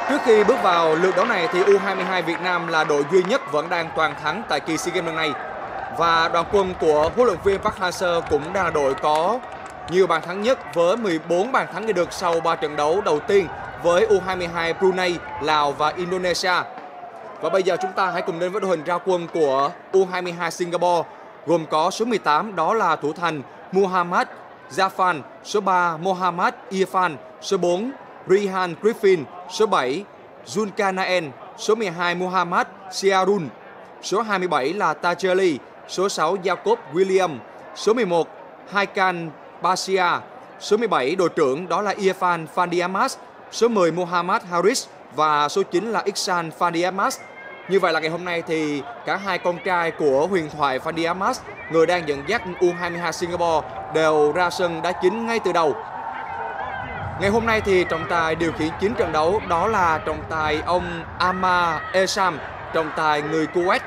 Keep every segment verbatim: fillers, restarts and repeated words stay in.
Trước khi bước vào lượt đấu này thì U hai mươi hai Việt Nam là đội duy nhất vẫn đang toàn thắng tại kỳ SEA Games lần này. Và đoàn quân của huấn luyện viên Park Hang-seo cũng đang là đội có nhiều bàn thắng nhất với mười bốn bàn thắng ghi được sau ba trận đấu đầu tiên với U hai mươi hai Brunei, Lào và Indonesia. Và bây giờ chúng ta hãy cùng đến với đội hình ra quân của U hai mươi hai Singapore, gồm có số mười tám đó là thủ thành Muhammad Zafan, số ba Mohammad Irfan, số bốn Rihan Griffin, số bảy Zulkarnaen, số mười hai Muhammad Siarun, số hai mươi bảy là Tajeli, số sáu Jacob William, số mười một Hakan Basia, số mười bảy đội trưởng đó là Irfan Fandiamas, số mười Muhammad Haris và số chín là Iksan Fandiamas. Như vậy là ngày hôm nay thì cả hai con trai của huyền thoại Fandiamas, người đang dẫn dắt U hai mươi hai Singapore, đều ra sân đá chính ngay từ đầu. Ngày hôm nay thì trọng tài điều khiển chính trận đấu đó là trọng tài ông Ama Esam, trọng tài người Kuwait.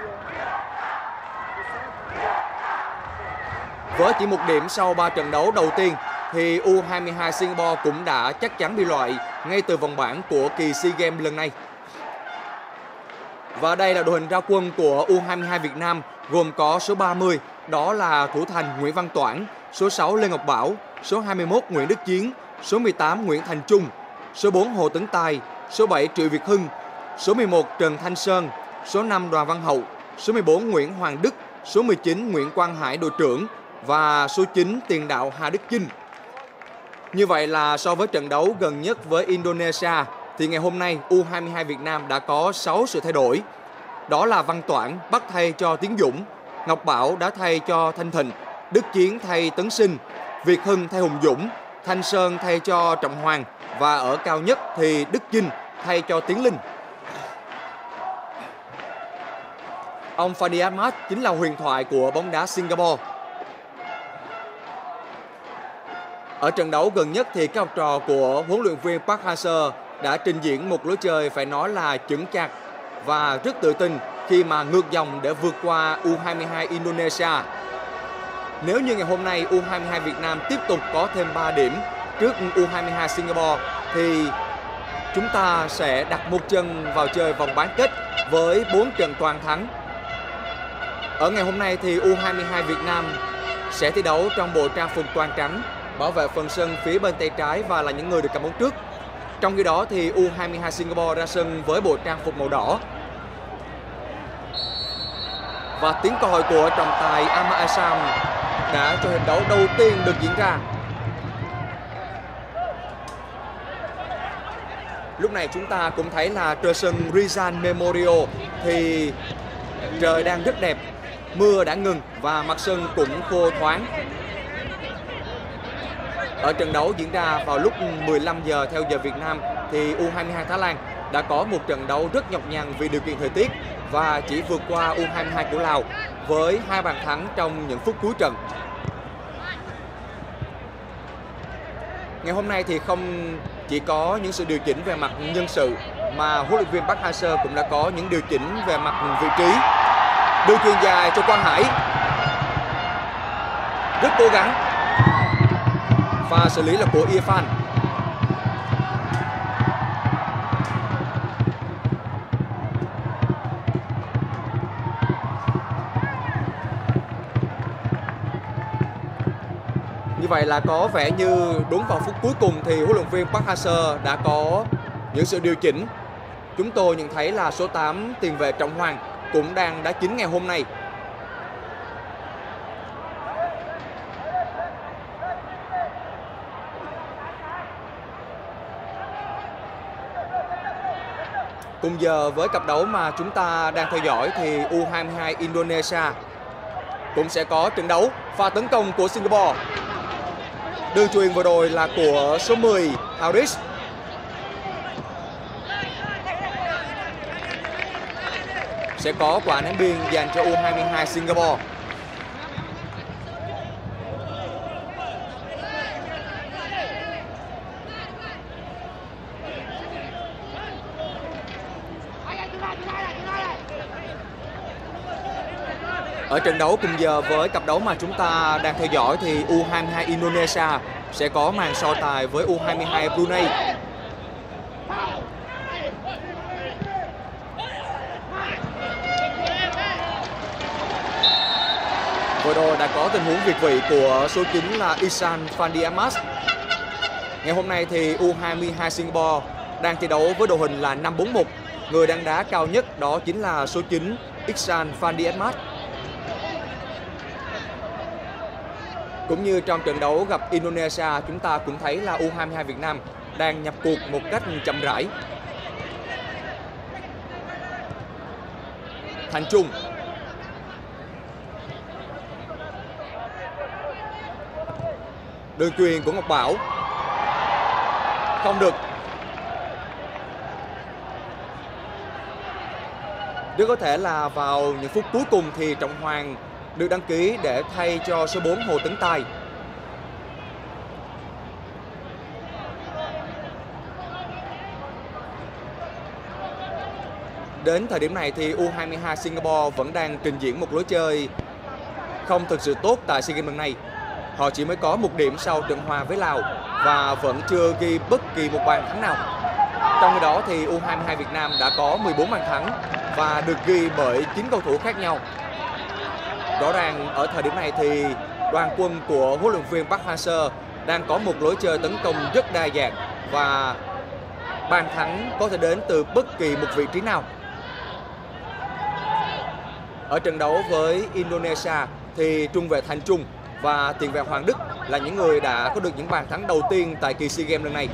Với chỉ một điểm sau ba trận đấu đầu tiên thì U hai mươi hai Singapore cũng đã chắc chắn bị loại ngay từ vòng bảng của kỳ SEA Games lần này. Và đây là đội hình ra quân của U hai mươi hai Việt Nam, gồm có số ba mươi đó là thủ thành Nguyễn Văn Toản, số sáu Lê Ngọc Bảo, số hai mươi mốt Nguyễn Đức Chiến, số mười tám Nguyễn Thành Trung, số bốn Hồ Tấn Tài, số bảy Triệu Việt Hưng, số mười một Trần Thanh Sơn, số năm Đoàn Văn Hậu, số mười bốn Nguyễn Hoàng Đức, số mười chín Nguyễn Quang Hải đội trưởng và số chín tiền đạo Hà Đức Chinh. Như vậy là so với trận đấu gần nhất với Indonesia thì ngày hôm nay U hai mươi hai Việt Nam đã có sáu sự thay đổi. Đó là Văn Toản bắt thay cho Tiến Dũng, Ngọc Bảo đã thay cho Thanh Thịnh, Đức Chiến thay Tấn Sinh, Việt Hưng thay Hùng Dũng, Thanh Sơn thay cho Trọng Hoàng và ở cao nhất thì Đức Chinh thay cho Tiến Linh. Ông Fandi Ahmad chính là huyền thoại của bóng đá Singapore. Ở trận đấu gần nhất thì các học trò của huấn luyện viên Park Hang-seo đã trình diễn một lối chơi phải nói là chững chạc và rất tự tin khi mà ngược dòng để vượt qua U hai mươi hai Indonesia. Nếu như ngày hôm nay U hai mươi hai Việt Nam tiếp tục có thêm ba điểm trước U hai mươi hai Singapore thì chúng ta sẽ đặt một chân vào chơi vòng bán kết với bốn trận toàn thắng. Ở ngày hôm nay thì U hai mươi hai Việt Nam sẽ thi đấu trong bộ trang phục toàn trắng, bảo vệ phần sân phía bên tay trái và là những người được cầm bóng trước. Trong khi đó thì U hai mươi hai Singapore ra sân với bộ trang phục màu đỏ. Và tiếng còi của trọng tài Ama Esam đã cho hiệp đấu đầu tiên được diễn ra. Lúc này chúng ta cũng thấy là trên sân Rizal Memorial thì trời đang rất đẹp, mưa đã ngừng và mặt sân cũng khô thoáng. Ở trận đấu diễn ra vào lúc mười lăm giờ theo giờ Việt Nam thì U hai mươi hai Thái Lan đã có một trận đấu rất nhọc nhằn vì điều kiện thời tiết và chỉ vượt qua U hai mươi hai của Lào với hai bàn thắng trong những phút cuối trận. Ngày hôm nay thì không chỉ có những sự điều chỉnh về mặt nhân sự mà huấn luyện viên Park Hang-seo cũng đã có những điều chỉnh về mặt vị trí. Đưa chuyền dài cho Quang Hải, rất cố gắng. Pha xử lý là của Irfan. Như vậy là có vẻ như đúng vào phút cuối cùng thì huấn luyện viên Park Hang-seo đã có những sự điều chỉnh. Chúng tôi nhận thấy là số tám tiền vệ Trọng Hoàng cũng đang đá chính ngày hôm nay. Cùng giờ với cặp đấu mà chúng ta đang theo dõi thì U hai mươi hai Indonesia cũng sẽ có trận đấu. Pha tấn công của Singapore. Đường chuyền vừa rồi là của số mười Haris. Sẽ có quả ném biên dành cho U hai mươi hai Singapore. Ở trận đấu cùng giờ với cặp đấu mà chúng ta đang theo dõi thì U hai mươi hai Indonesia sẽ có màn so tài với U hai mươi hai Brunei. Vừa rồi đã có tình huống việt vị của số chín là Ihsan Fandi Ahmad. Ngày hôm nay thì U hai mươi hai Singapore đang thi đấu với đội hình là năm bốn một. Người đang đá cao nhất đó chính là số chín Ihsan Fandi Ahmad. Cũng như trong trận đấu gặp Indonesia, chúng ta cũng thấy là U hai mươi hai Việt Nam đang nhập cuộc một cách chậm rãi. Thành Trung. Đường chuyền của Ngọc Bảo. Không được. Rất có thể là vào những phút cuối cùng thì Trọng Hoàng được đăng ký để thay cho số bốn Hồ Tấn Tài. Đến thời điểm này thì U hai mươi hai Singapore vẫn đang trình diễn một lối chơi không thực sự tốt tại SEA Games lần này. Họ chỉ mới có một điểm sau trận hòa với Lào và vẫn chưa ghi bất kỳ một bàn thắng nào. Trong khi đó thì U hai mươi hai Việt Nam đã có mười bốn bàn thắng và được ghi bởi chín cầu thủ khác nhau. Rõ ràng ở thời điểm này thì đoàn quân của huấn luyện viên Park Hang-seo đang có một lối chơi tấn công rất đa dạng và bàn thắng có thể đến từ bất kỳ một vị trí nào. Ở trận đấu với Indonesia thì trung vệ Thành Trung và tiền vệ Hoàng Đức là những người đã có được những bàn thắng đầu tiên tại kỳ SEA Games lần này.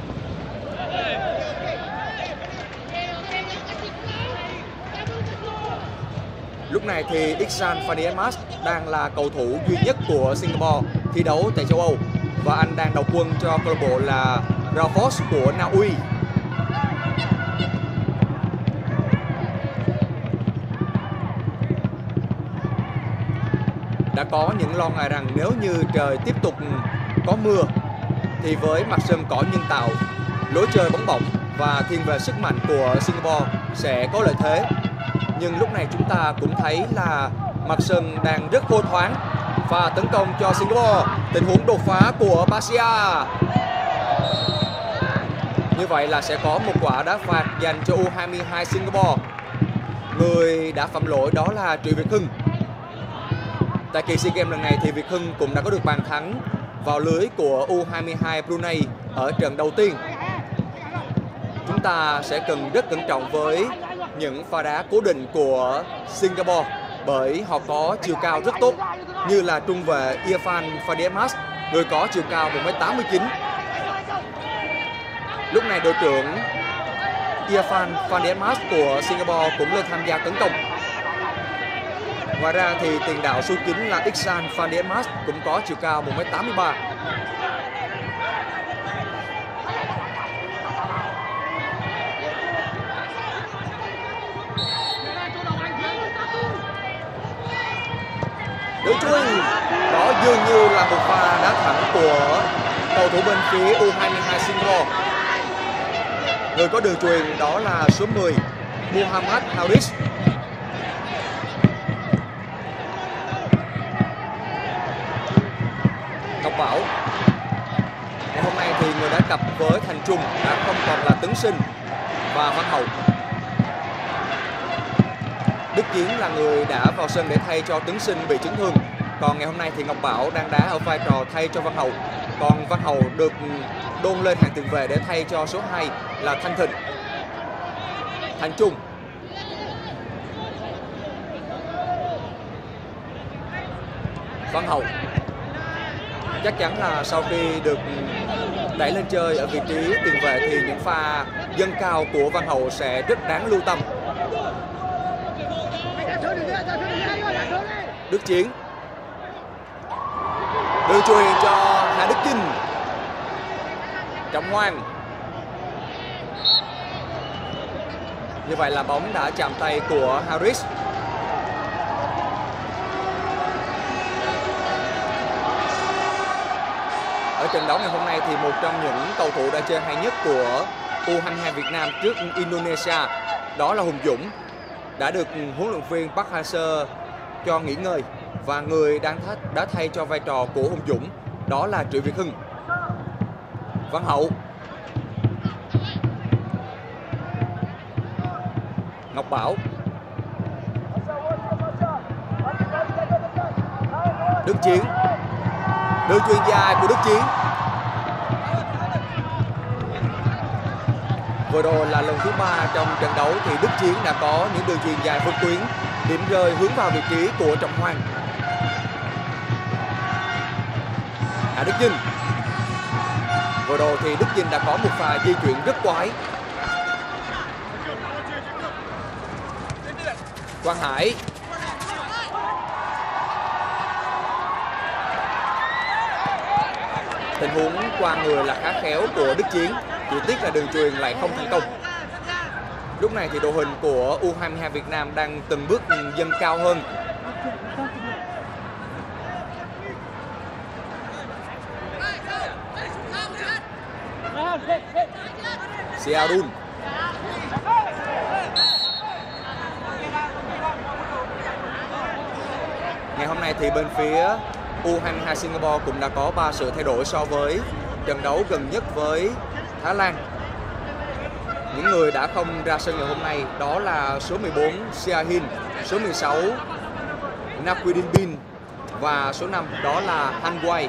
Lúc này thì Ihsan Fandi Ahmad đang là cầu thủ duy nhất của Singapore thi đấu tại châu Âu và anh đang đầu quân cho câu lạc bộ là Raufoss của Na Uy. Đã có những lo ngại rằng nếu như trời tiếp tục có mưa thì với mặt sân cỏ nhân tạo, lối chơi bóng bổng và thiên về sức mạnh của Singapore sẽ có lợi thế. Nhưng lúc này chúng ta cũng thấy là mặt sân đang rất khô thoáng. Và tấn công cho Singapore, tình huống đột phá của Basia. Như vậy là sẽ có một quả đá phạt dành cho U hai mươi hai Singapore. Người đã phạm lỗi đó là Triệu Việt Hưng. Tại kỳ SEA Games lần này thì Việt Hưng cũng đã có được bàn thắng vào lưới của U hai mươi hai Brunei ở trận đầu tiên. Chúng ta sẽ cần rất cẩn trọng với những pha đá cố định của Singapore bởi họ có chiều cao rất tốt, như là trung vệ Irfan Fandi Ahmad, người có chiều cao một mét tám mươi chín. Lúc này đội trưởng Irfan Fandi Ahmad của Singapore cũng lên tham gia tấn công. Ngoài ra thì tiền đạo số chín là Ihsan Fandi Ahmad cũng có chiều cao một mét tám mươi ba. Đường chuyền đó dường như là một pha đá thẳng của cầu thủ bên phía U hai mươi hai Singapore. Người có đường chuyền đó là số mười Muhammad Haris. Ngọc Bảo. Ngày hôm nay thì người đá cặp với Thành Trung đã không còn là Tấn Sinh và Văn Hậu. Đức Chiến là người đã vào sân để thay cho Tấn Sinh bị chấn thương. Còn ngày hôm nay thì Ngọc Bảo đang đá ở vai trò thay cho Văn Hậu. Còn Văn Hậu được đôn lên hàng tiền vệ để thay cho số hai là Thanh Thịnh. Thành Trung. Văn Hậu. Chắc chắn là sau khi được đẩy lên chơi ở vị trí tiền vệ thì những pha dâng cao của Văn Hậu sẽ rất đáng lưu tâm. Đức Chiến. Đưa chuyền cho Hà Đức Chinh. Trọng Hoàng. Như vậy là bóng đã chạm tay của Haris. Ở trận đấu ngày hôm nay thì một trong những cầu thủ đã chơi hay nhất của U hai mươi hai Việt Nam trước Indonesia đó là Hùng Dũng, đã được huấn luyện viên Park Hang-seo cho nghỉ ngơi và người đang đã thay cho vai trò của Hùng Dũng đó là Triệu Việt Hưng. Văn Hậu. Ngọc Bảo. Đức Chiến, đường chuyền dài của Đức Chiến. Vừa rồi là lần thứ ba trong trận đấu thì Đức Chiến đã có những đường chuyền dài vượt tuyến, điểm rơi hướng vào vị trí của Trọng Hoàng. Hạ Đức Vinh. Vừa rồi thì Đức Vinh đã có một pha di chuyển rất quái. Quang Hải. Tình huống qua người là khá khéo của Đức Chiến, chỉ tiếc là đường chuyền lại không thành công. Lúc này thì đội hình của U hai mươi hai Việt Nam đang từng bước dâng cao hơn. Siarun. Ngày hôm nay thì bên phía U hai mươi hai Singapore cũng đã có ba sự thay đổi so với trận đấu gần nhất với Thái Lan. Những người đã không ra sân ngày hôm nay đó là số mười bốn Siahin, số mười sáu Naquidin Bin và số năm đó là Han Wei.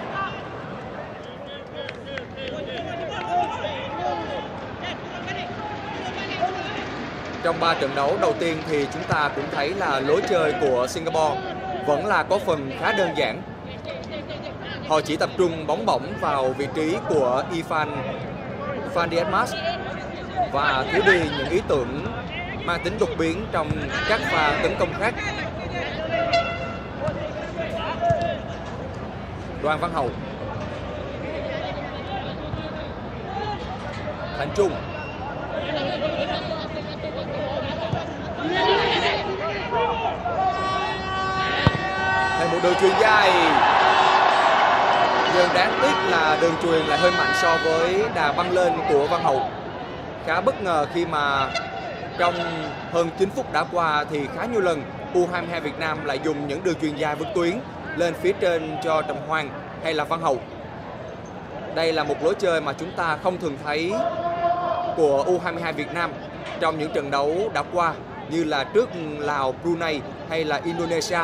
Trong ba trận đấu đầu tiên thì chúng ta cũng thấy là lối chơi của Singapore vẫn là có phần khá đơn giản. Họ chỉ tập trung bóng bổng vào vị trí của Irfan Van Dietmars và thiếu đi những ý tưởng mang tính đột biến trong các pha tấn công khác. Đoàn Văn Hậu, Thành Trung, thêm một đường chuyền dài. Nhưng đáng tiếc là đường chuyền lại hơi mạnh so với đà băng lên của Văn Hậu. Khá bất ngờ khi mà trong hơn chín phút đã qua thì khá nhiều lần U hai mươi hai Việt Nam lại dùng những đường chuyền dài vượt tuyến lên phía trên cho Trọng Hoàng hay là Văn Hậu. Đây là một lối chơi mà chúng ta không thường thấy của U hai mươi hai Việt Nam trong những trận đấu đã qua như là trước Lào, Brunei hay là Indonesia.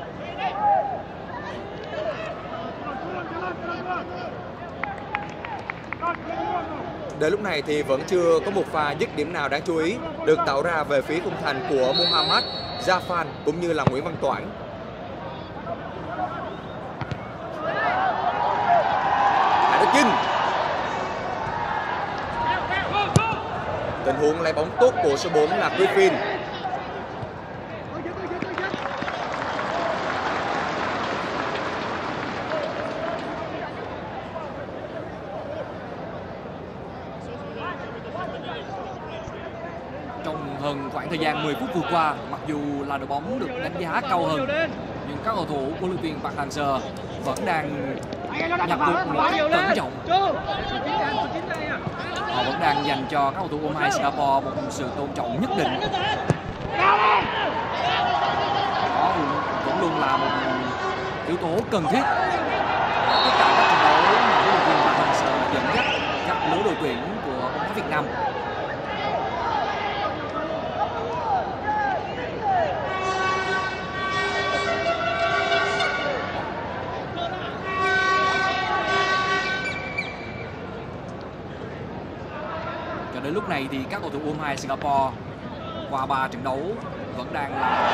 Đến lúc này thì vẫn chưa có một pha dứt điểm nào đáng chú ý được tạo ra về phía khung thành của Mohammad Zafan cũng như là Nguyễn Văn Toản. Hạ Đức Vinh. Tình huống lấy bóng tốt của số bốn là Griffin. Hơn khoảng thời gian mười phút vừa qua, mặc dù là đội bóng được đánh giá cao hơn, nhưng các cầu thủ của huấn luyện viên Park Hang-seo vẫn đang nhập cuộc một cách cẩn trọng. Họ vẫn đang dành cho các cầu thủ U hai mươi hai Singapore một sự tôn trọng nhất định. Đó vẫn luôn là một yếu tố cần thiết. Tất cả các trận đấu mà huấn luyện viên Park Hang-seo dẫn dắt các lứa đội tuyển của bóng đá Việt Nam. Đến lúc này thì các cầu thủ U hai mươi hai Singapore qua ba trận đấu vẫn đang là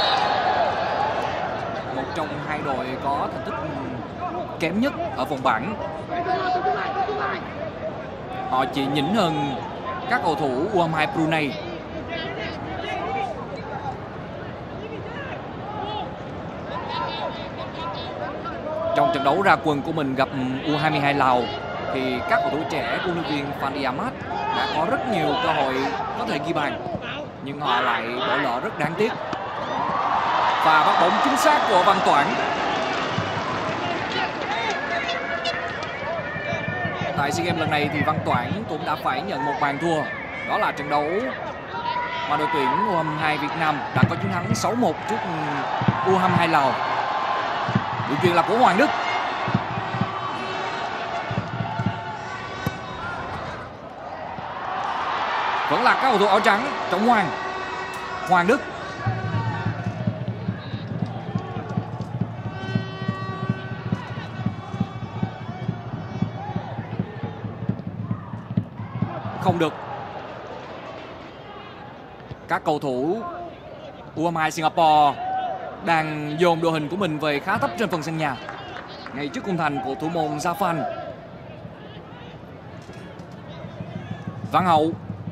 một trong hai đội có thành tích kém nhất ở vòng bảng. Họ chỉ nhỉnh hơn các cầu thủ U hai mươi hai Brunei. Trong trận đấu ra quân của mình gặp U hai mươi hai Lào thì các cầu thủ trẻ của huấn luyện viên Van Dietmars đã có rất nhiều cơ hội có thể ghi bàn, nhưng họ lại bỏ lỡ rất đáng tiếc. Và bắt bóng chính xác của Văn Toản. Tại SEA Games lần này thì Văn Toản cũng đã phải nhận một bàn thua. Đó là trận đấu mà đội tuyển U hai mươi hai Việt Nam đã có chiến thắng sáu một trước U hai mươi hai Lào. Đường chuyền là của Hoàng Đức. Vẫn là các cầu thủ áo trắng. Trọng Hoàng, Hoàng Đức. không được. Các cầu thủ u hai mươi hai Singapore đang dồn đội hình của mình về khá thấp trên phần sân nhà, ngay trước khung thành của thủ môn Zafan. Văn Hậu.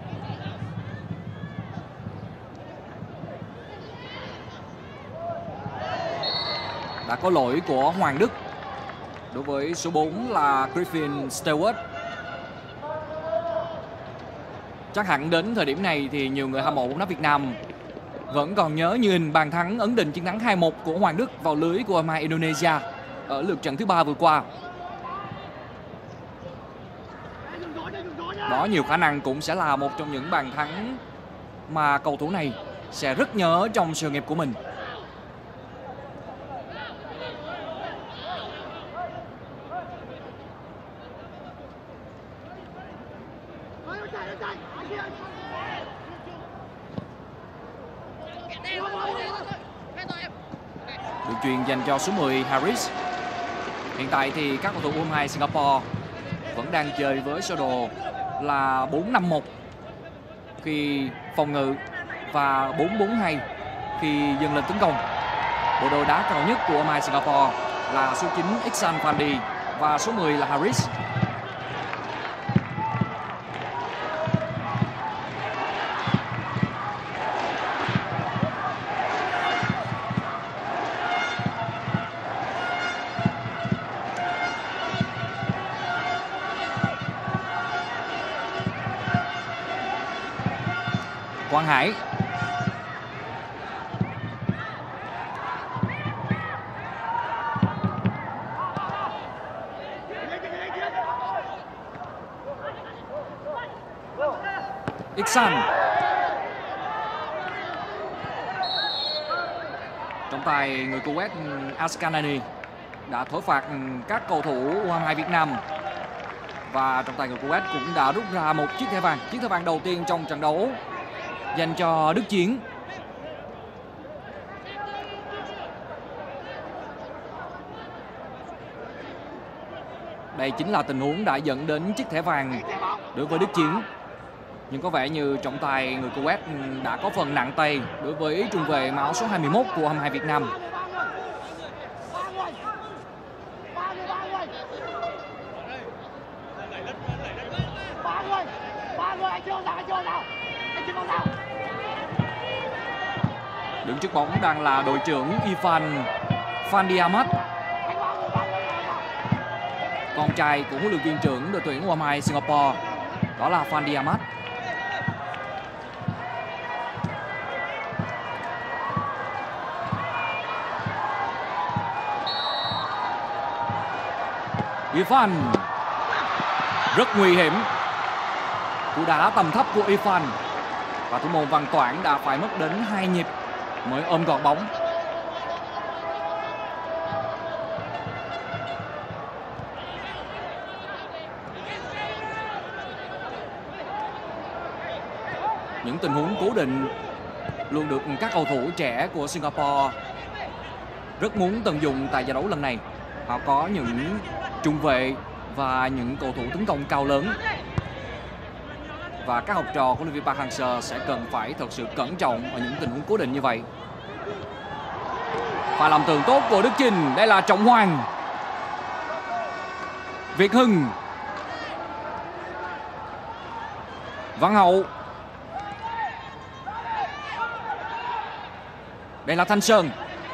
Đã có lỗi của Hoàng Đức đối với số bốn là Griffin Stewart. Chắc hẳn đến thời điểm này thì nhiều người hâm mộ bóng đá Việt Nam vẫn còn nhớ như hình bàn thắng ấn định chiến thắng hai một của Hoàng Đức vào lưới của u hai mươi hai Indonesia ở lượt trận thứ ba vừa qua. Đó nhiều khả năng cũng sẽ là một trong những bàn thắng mà cầu thủ này sẽ rất nhớ trong sự nghiệp của mình. Được chuyền dành cho số mười Harris. Hiện tại thì các cầu thủ u hai mươi hai Singapore vẫn đang chơi với sơ đồ là bốn năm một khi phòng ngự và bốn bốn hai khi dâng lên tấn công. Bộ đôi đá cao nhất của u hai mươi hai Singapore là số chín Iksan Fandi và số mười là Harris. Quang Hải. Iksan. Trong tay người Kuwait Askanani đã thổi phạt các cầu thủ u hai mươi hai Việt Nam. Và trong tay người Kuwait cũng đã rút ra một chiếc thẻ vàng, chiếc thẻ vàng đầu tiên trong trận đấu dành cho Đức Chiến. Đây chính là tình huống đã dẫn đến chiếc thẻ vàng đối với Đức Chiến. Nhưng có vẻ như trọng tài người Kuwait đã có phần nặng tay đối với trung vệ áo số hai mươi mốt của u hai mươi hai Việt Nam. Đứng trước bóng đang là đội trưởng Irfan Fandi Ahmad, con trai của huấn luyện viên trưởng đội tuyển u hai mươi hai Singapore, đó là Fandi Ahmad. Irfan rất nguy hiểm, cú đá tầm thấp của Irfan và thủ môn Văn Toản đã phải mất đến hai nhịp mới ôm gọn bóng. Những tình huống cố định luôn được các cầu thủ trẻ của Singapore rất muốn tận dụng tại giải đấu lần này. Họ có những trung vệ và những cầu thủ tấn công cao lớn. Và các học trò của huấn luyện viên Park Hang-seo sẽ cần phải thật sự cẩn trọng ở những tình huống cố định như vậy. Pha làm tường tốt của Đức Chinh. Đây là Trọng Hoàng. Việt Hưng. Văn Hậu. Đây là Thanh Sơn.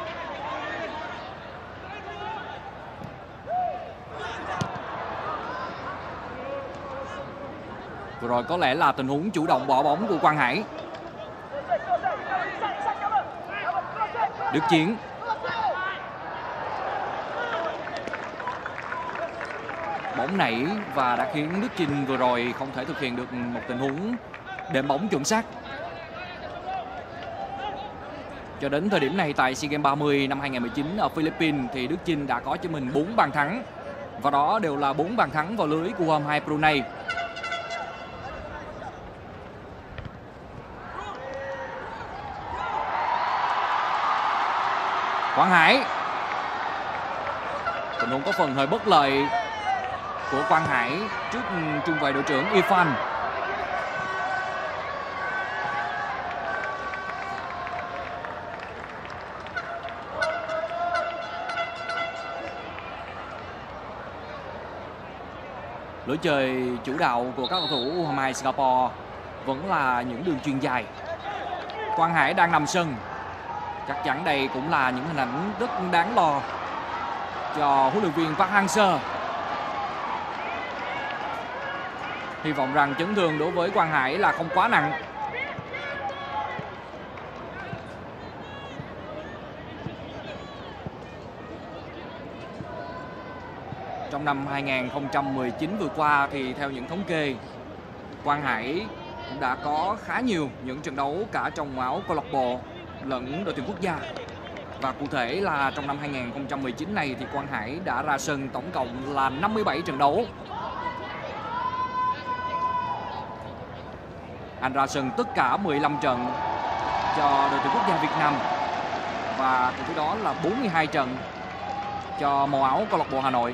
Vừa rồi có lẽ là tình huống chủ động bỏ bóng của Quang Hải. Đức Chiến. Bóng nảy và đã khiến Đức Chinh vừa rồi không thể thực hiện được một tình huống đệm bóng chuẩn xác. Cho đến thời điểm này tại SEA Games ba mươi năm hai không một chín ở Philippines thì Đức Chinh đã có cho mình bốn bàn thắng. Và đó đều là bốn bàn thắng vào lưới của u hai mươi hai Brunei. Quang Hải. Tình huống có phần hơi bất lợi của Quang Hải trước trung vệ đội trưởng Irfan. Lối chơi chủ đạo của các cầu thủ U hai mươi hai Singapore vẫn là những đường chuyền dài. Quang Hải đang nằm sân. Chắc chắn đây cũng là những hình ảnh rất đáng lo cho huấn luyện viên Park Hang-seo. Hy vọng rằng chấn thương đối với Quang Hải là không quá nặng. Trong năm hai nghìn không trăm mười chín vừa qua thì theo những thống kê, Quang Hải cũng đã có khá nhiều những trận đấu cả trong áo câu lạc bộ lẫn đội tuyển quốc gia. Và cụ thể là trong năm hai nghìn không trăm mười chín này thì Quang Hải đã ra sân tổng cộng là năm mươi bảy trận đấu. Anh ra sân tất cả mười lăm trận cho đội tuyển quốc gia Việt Nam và cùng với đó là bốn mươi hai trận cho màu áo câu lạc bộ Hà Nội.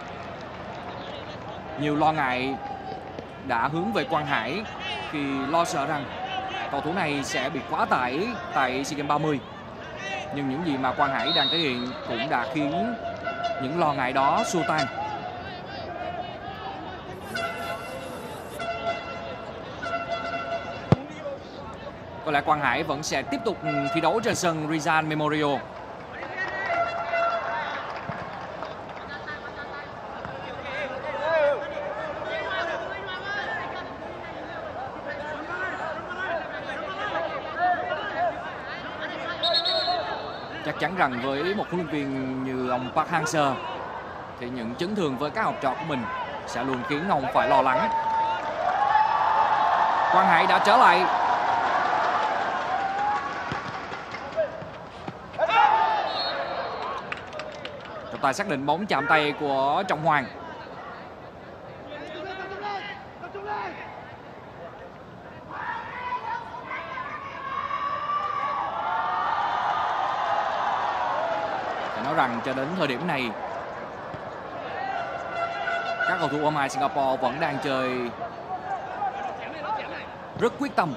Nhiều lo ngại đã hướng về Quang Hải khi lo sợ rằng cầu thủ này sẽ bị quá tải tại SEA Games ba mươi. Nhưng những gì mà Quang Hải đang thể hiện cũng đã khiến những lo ngại đó xua tan. Có lẽ Quang Hải vẫn sẽ tiếp tục thi đấu trên sân Rizal Memorial. Chắc chắn rằng với một huấn luyện viên như ông Park Hang-seo thì những chấn thương với các học trò của mình sẽ luôn khiến ông phải lo lắng. Quang Hải đã trở lại. Trọng tài xác định bóng chạm tay của Trọng Hoàng. Phải nói rằng cho đến thời điểm này các cầu thủ U hai mươi hai Singapore vẫn đang chơi rất quyết tâm.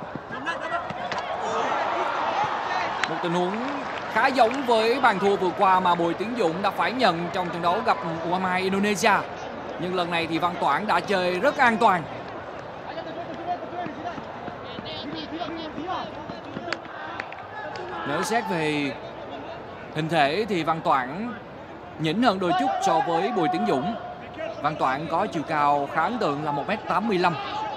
Một tình huống khá giống với bàn thua vừa qua mà Bùi Tiến Dũng đã phải nhận trong trận đấu gặp U hai mươi hai Indonesia. Nhưng lần này thì Văn Toản đã chơi rất an toàn. Nếu xét về hình thể thì Văn Toản nhỉnh hơn đôi chút so với Bùi Tiến Dũng. Văn Toản có chiều cao khá ấn tượng là một mét tám mươi lăm.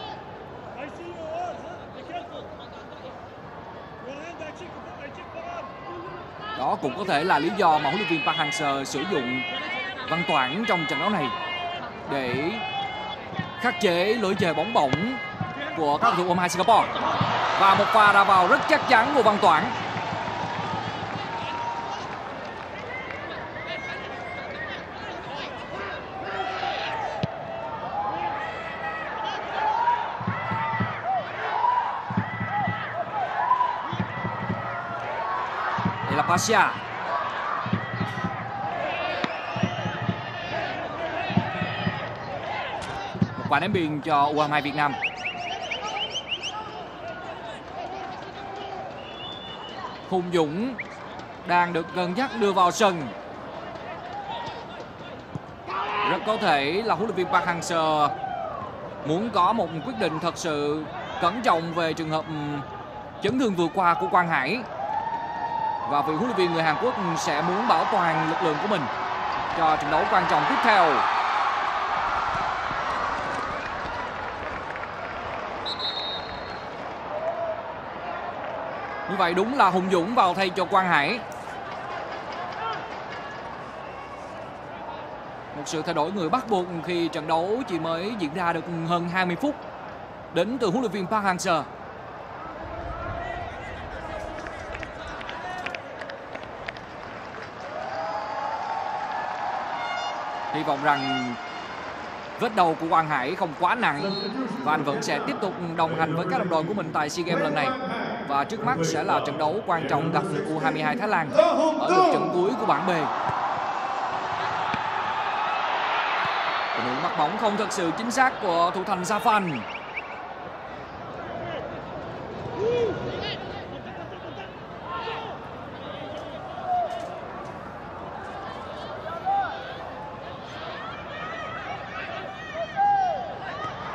Đó cũng có thể là lý do mà huấn luyện viên Park Hang-seo sử dụng Văn Toản trong trận đấu này để khắc chế lối chơi bóng bổng của các cầu thủ U hai mươi hai Singapore. Và một pha ra vào rất chắc chắn của Văn Toản. Đây là Pasha. Một quả ném biên cho U hai mươi hai Việt Nam. Hùng Dũng đang được cân nhắc đưa vào sân. Rất có thể là huấn luyện viên Park Hang-seo muốn có một quyết định thật sự cẩn trọng về trường hợp chấn thương vừa qua của Quang Hải. Và vị huấn luyện viên người Hàn Quốc sẽ muốn bảo toàn lực lượng của mình cho trận đấu quan trọng tiếp theo. Như vậy đúng là Hùng Dũng vào thay cho Quang Hải. Một sự thay đổi người bắt buộc khi trận đấu chỉ mới diễn ra được hơn hai mươi phút đến từ huấn luyện viên Park Hang-seo. Hy vọng rằng vết đầu của Quang Hải không quá nặng và anh vẫn sẽ tiếp tục đồng hành với các đồng đội của mình tại SEA Games lần này. Và trước mắt sẽ là trận đấu quan trọng gặp U hai mươi hai Thái Lan ở lượt trận cuối của bảng B. Tình huống bắt bóng không thật sự chính xác của thủ thành Safan.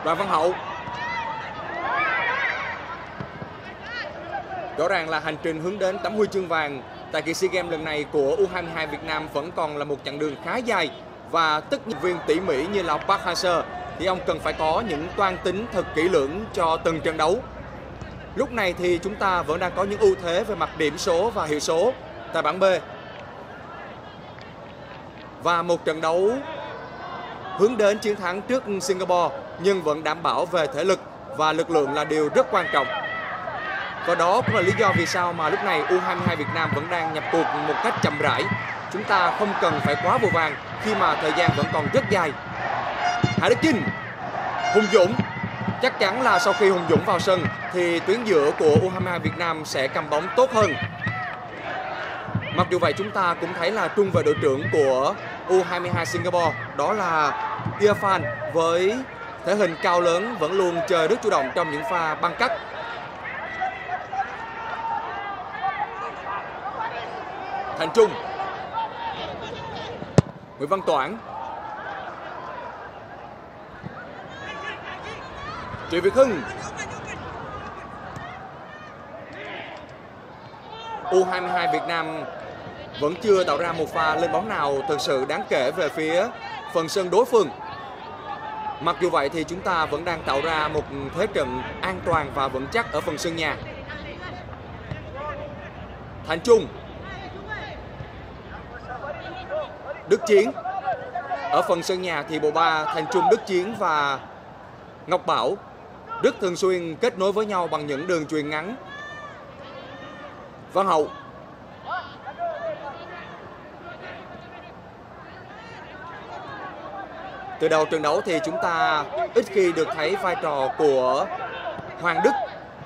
Đoàn Văn Hậu. Rõ ràng là hành trình hướng đến tấm huy chương vàng tại kỳ SEA Games lần này của U hai mươi hai Việt Nam vẫn còn là một chặng đường khá dài, và tất nhiên viên tỉ mỉ như là Park Hang-seo thì ông cần phải có những toan tính thật kỹ lưỡng cho từng trận đấu. Lúc này thì chúng ta vẫn đang có những ưu thế về mặt điểm số và hiệu số tại bảng B. Và một trận đấu hướng đến chiến thắng trước Singapore nhưng vẫn đảm bảo về thể lực và lực lượng là điều rất quan trọng. Và đó cũng là lý do vì sao mà lúc này U hai mươi hai Việt Nam vẫn đang nhập cuộc một cách chậm rãi. Chúng ta không cần phải quá vội vàng khi mà thời gian vẫn còn rất dài. Hà Đức Chinh, Hùng Dũng. Chắc chắn là sau khi Hùng Dũng vào sân thì tuyến giữa của U hai mươi hai Việt Nam sẽ cầm bóng tốt hơn. Mặc dù vậy chúng ta cũng thấy là trung vệ đội trưởng của U hai mươi hai Singapore đó là Irfan với thể hình cao lớn vẫn luôn chơi rất chủ động trong những pha băng cắt. Thành Trung, Nguyễn Văn Toản, Triệu Việt Hưng. U hai mươi hai Việt Nam vẫn chưa tạo ra một pha lên bóng nào thực sự đáng kể về phía phần sân đối phương. Mặc dù vậy thì chúng ta vẫn đang tạo ra một thế trận an toàn và vững chắc ở phần sân nhà. Thành Trung, Đức Chiến. Ở phần sân nhà thì bộ ba Thành Trung, Đức Chiến và Ngọc Bảo rất thường xuyên kết nối với nhau bằng những đường chuyền ngắn. Văn Hậu, từ đầu trận đấu thì chúng ta ít khi được thấy vai trò của Hoàng Đức.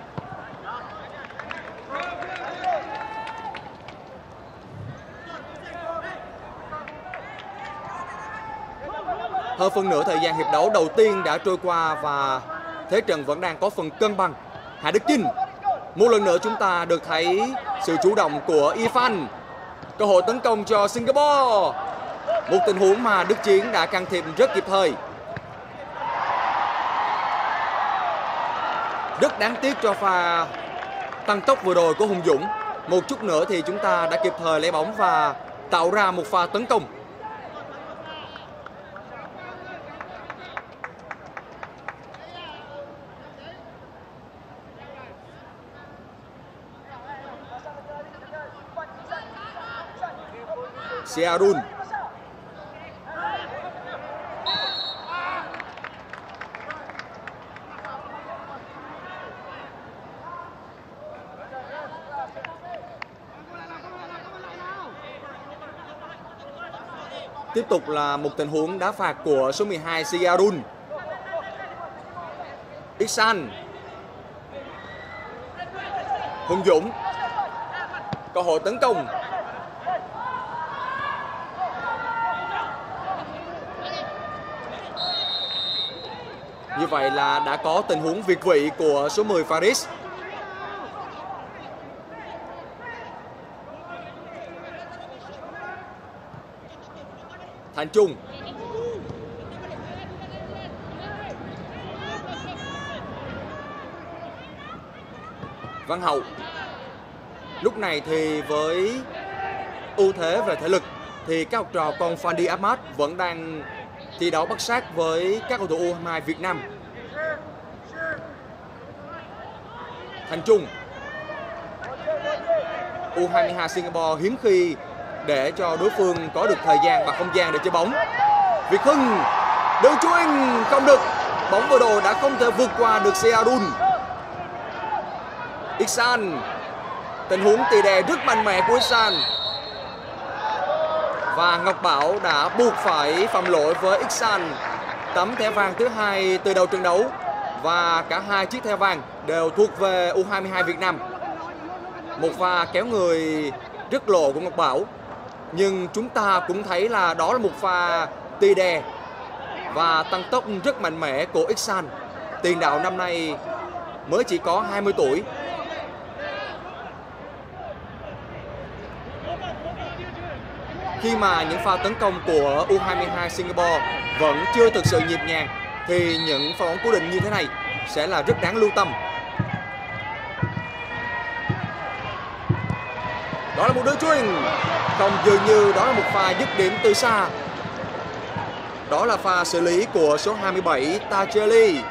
Hơn phân nửa thời gian hiệp đấu đầu tiên đã trôi qua và thế trận vẫn đang có phần cân bằng. Hà Đức Chinh, một lần nữa chúng ta được thấy sự chủ động của Irfan. Cơ hội tấn công cho Singapore. Một tình huống mà Đức Chiến đã can thiệp rất kịp thời. Rất đáng tiếc cho pha tăng tốc vừa rồi của Hùng Dũng. Một chút nữa thì chúng ta đã kịp thời lấy bóng và tạo ra một pha tấn công. Searun, tiếp tục là một tình huống đá phạt của số mười hai Searun. Iksan, Hùng Dũng, cơ hội tấn công. Như vậy là đã có tình huống việt vị của số mười Faris. Thành Trung, Văn Hậu. Lúc này thì với ưu thế về thể lực thì các học trò con Fandi Ahmad vẫn đang thi đấu bắt sát với các cầu thủ U hai mươi hai Việt Nam. Thành Trung, U hai mươi hai Singapore hiếm khi để cho đối phương có được thời gian và không gian để chơi bóng. Việt Hưng, đường chuyền không được, bóng vừa rồi đã không thể vượt qua được Searun. Iksan, tình huống tì đè rất mạnh mẽ của Iksan. Và Ngọc Bảo đã buộc phải phạm lỗi với Iksan. Tấm thẻ vàng thứ hai từ đầu trận đấu. Và cả hai chiếc thẻ vàng đều thuộc về U hai mươi hai Việt Nam. Một pha kéo người rất lộ của Ngọc Bảo. Nhưng chúng ta cũng thấy là đó là một pha tì đè và tăng tốc rất mạnh mẽ của Iksan. Tiền đạo năm nay mới chỉ có hai mươi tuổi. Khi mà những pha tấn công của U hai mươi hai Singapore vẫn chưa thực sự nhịp nhàng thì những pha bóng cố định như thế này sẽ là rất đáng lưu tâm. Đó là một đường chuyền. Không, dường như đó là một pha dứt điểm từ xa. Đó là pha xử lý của số hai mươi bảy Tajeli.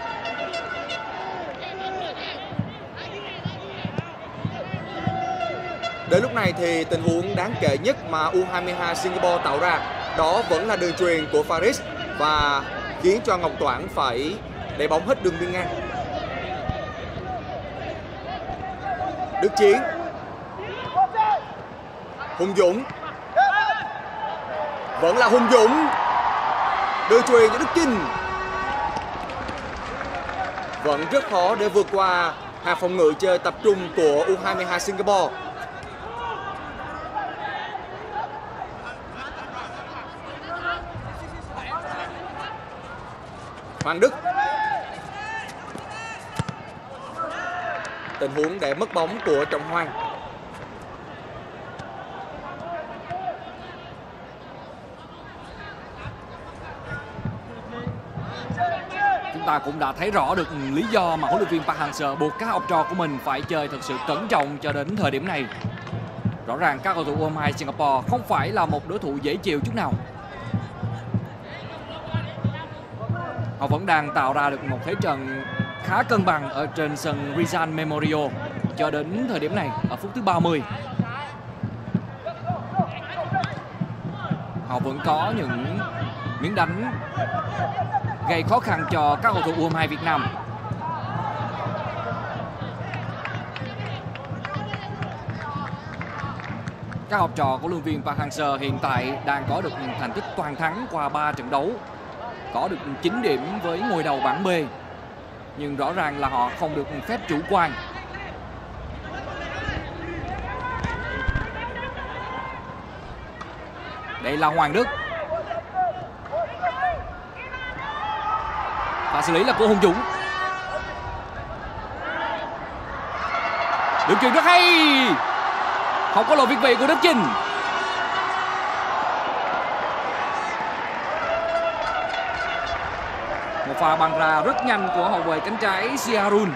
Đến lúc này thì tình huống đáng kể nhất mà u hai mươi hai Singapore tạo ra đó vẫn là đường chuyền của Faris và khiến cho Ngọc Toản phải để bóng hết đường biên ngang. Đức Chiến, Hùng Dũng, vẫn là Hùng Dũng, đường chuyền cho Đức Chinh. Vẫn rất khó để vượt qua hàng phòng ngự chơi tập trung của u hai mươi hai Singapore. Hoàng Đức, tình huống để mất bóng của Trọng Hoàng. Chúng ta cũng đã thấy rõ được lý do mà huấn luyện viên Park Hang-seo buộc các học trò của mình phải chơi thật sự cẩn trọng cho đến thời điểm này. Rõ ràng các cầu thủ u hai mươi hai Singapore không phải là một đối thủ dễ chịu chút nào. Họ vẫn đang tạo ra được một thế trận khá cân bằng ở trên sân Rizal Memorial cho đến thời điểm này ở phút thứ ba mươi. Họ vẫn có những miếng đánh gây khó khăn cho các cầu thủ u hai mươi hai Việt Nam. Các học trò của huấn luyện viên Park Hang-seo hiện tại đang có được thành tích toàn thắng qua ba trận đấu, có được chín điểm với ngôi đầu bảng B. Nhưng rõ ràng là họ không được phép chủ quan. Đây là Hoàng Đức. Và xử lý là của Hùng Dũng. Đường chuyền rất hay. Không có lỗi việt vị của Đức Chinh. Một pha băng ra rất nhanh của hậu vệ cánh trái Siarun.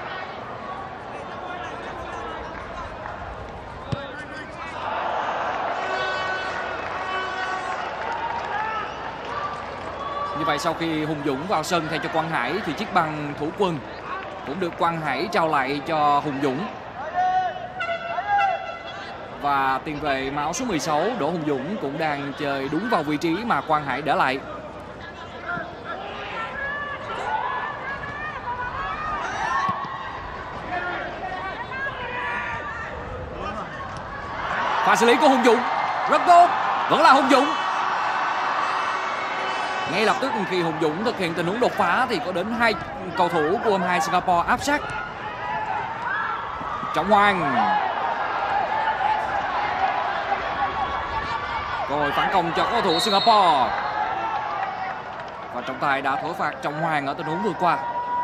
Như vậy sau khi Hùng Dũng vào sân thay cho Quang Hải thì chiếc băng thủ quân cũng được Quang Hải trao lại cho Hùng Dũng. Và tiền vệ máu số mười sáu Đỗ Hùng Dũng cũng đang chơi đúng vào vị trí mà Quang Hải để lại. Pha xử lý của Hùng Dũng rất tốt, vẫn là Hùng Dũng. Ngay lập tức khi Hùng Dũng thực hiện tình huống đột phá thì có đến hai cầu thủ của u hai mươi hai Singapore áp sát. Trọng Hoàng, cơ hội phản công cho cầu thủ Singapore. Và trọng tài đã thổi phạt Trọng Hoàng ở tình huống vừa qua.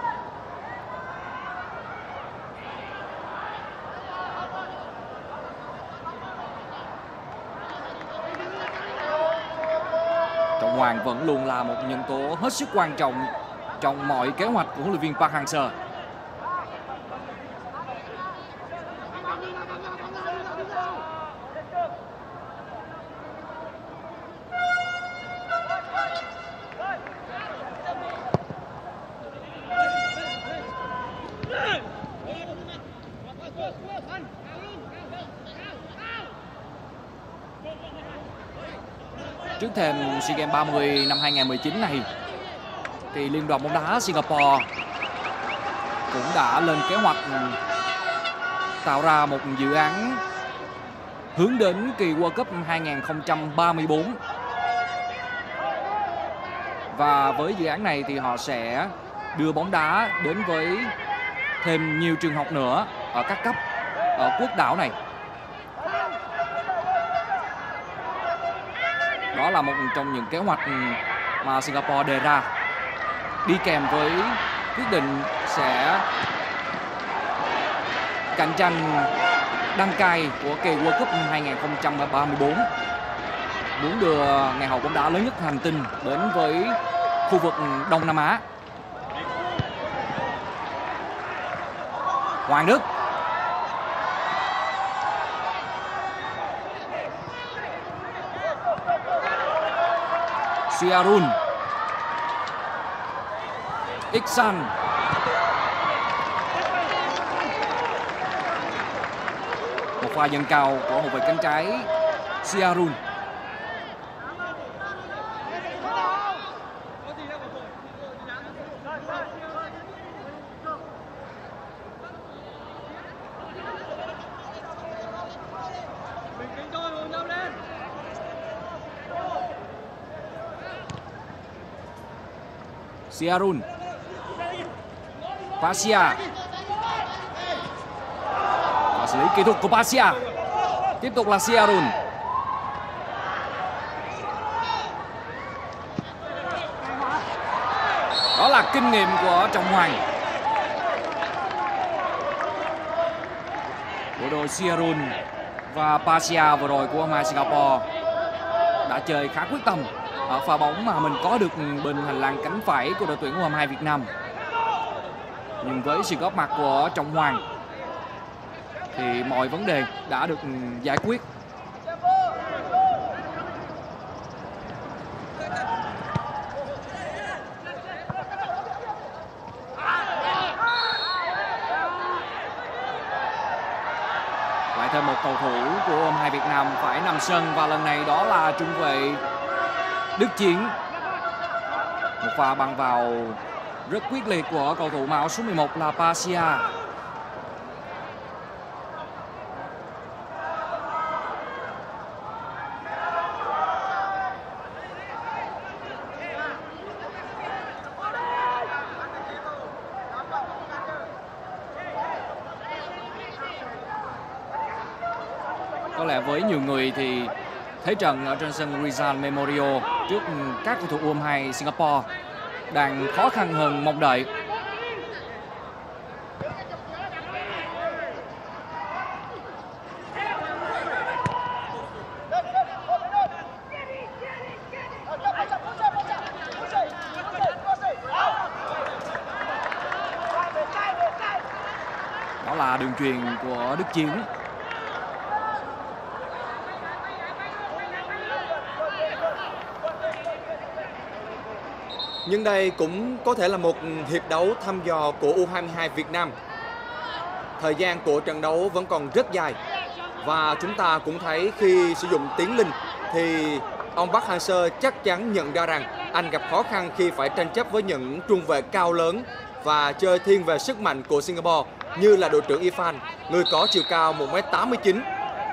Trọng Hoàng vẫn luôn là một nhân tố hết sức quan trọng trong mọi kế hoạch của huấn luyện viên Park Hang-seo. Trước thêm SEA Games ba mươi năm hai nghìn không trăm mười chín này thì Liên đoàn bóng đá Singapore cũng đã lên kế hoạch tạo ra một dự án hướng đến kỳ World Cup hai nghìn không trăm ba mươi tư. Và với dự án này thì họ sẽ đưa bóng đá đến với thêm nhiều trường học nữa ở các cấp ở quốc đảo này. Đó là một trong những kế hoạch mà Singapore đề ra, đi kèm với quyết định sẽ cạnh tranh đăng cai của kỳ World Cup hai nghìn không trăm ba mươi tư, muốn đưa ngày hội bóng đá lớn nhất hành tinh đến với khu vực Đông Nam Á. Hoàng Đức. Siarun. Iksan. Một pha dâng cao của hậu vệ cánh trái Siarun. Siarun. Pasia. Và xử lý kỹ thuật của Pasia. Tiếp tục là Siarun. Đó là kinh nghiệm của Trọng Hoàng. Bộ đôi Siarun và Pasia vừa rồi của u hai hai Singapore đã chơi khá quyết tâm ở pha bóng mà mình có được bên hành lang cánh phải của đội tuyển u hai hai Việt Nam. Nhưng với sự góp mặt của Trọng Hoàng thì mọi vấn đề đã được giải quyết. Lại thêm một cầu thủ của u hai hai Việt Nam phải nằm sân, và lần này đó là trung vệ Đức Chiến. Một pha băng vào rất quyết liệt của cầu thủ áo số mười một là Pasia. Có lẽ với nhiều người thì thế trận ở trên sân Rizal Memorial trước các cầu thủ u hai hai Singapore đang khó khăn hơn mong đợi. Đó là đường chuyền của Đức Chiến. Nhưng đây cũng có thể là một hiệp đấu thăm dò của u hai hai Việt Nam. Thời gian của trận đấu vẫn còn rất dài. Và chúng ta cũng thấy khi sử dụng Tiến Linh thì ông Park Hang-seo chắc chắn nhận ra rằng anh gặp khó khăn khi phải tranh chấp với những trung vệ cao lớn và chơi thiên về sức mạnh của Singapore, như là đội trưởng Irfan, người có chiều cao một mét tám mươi chín.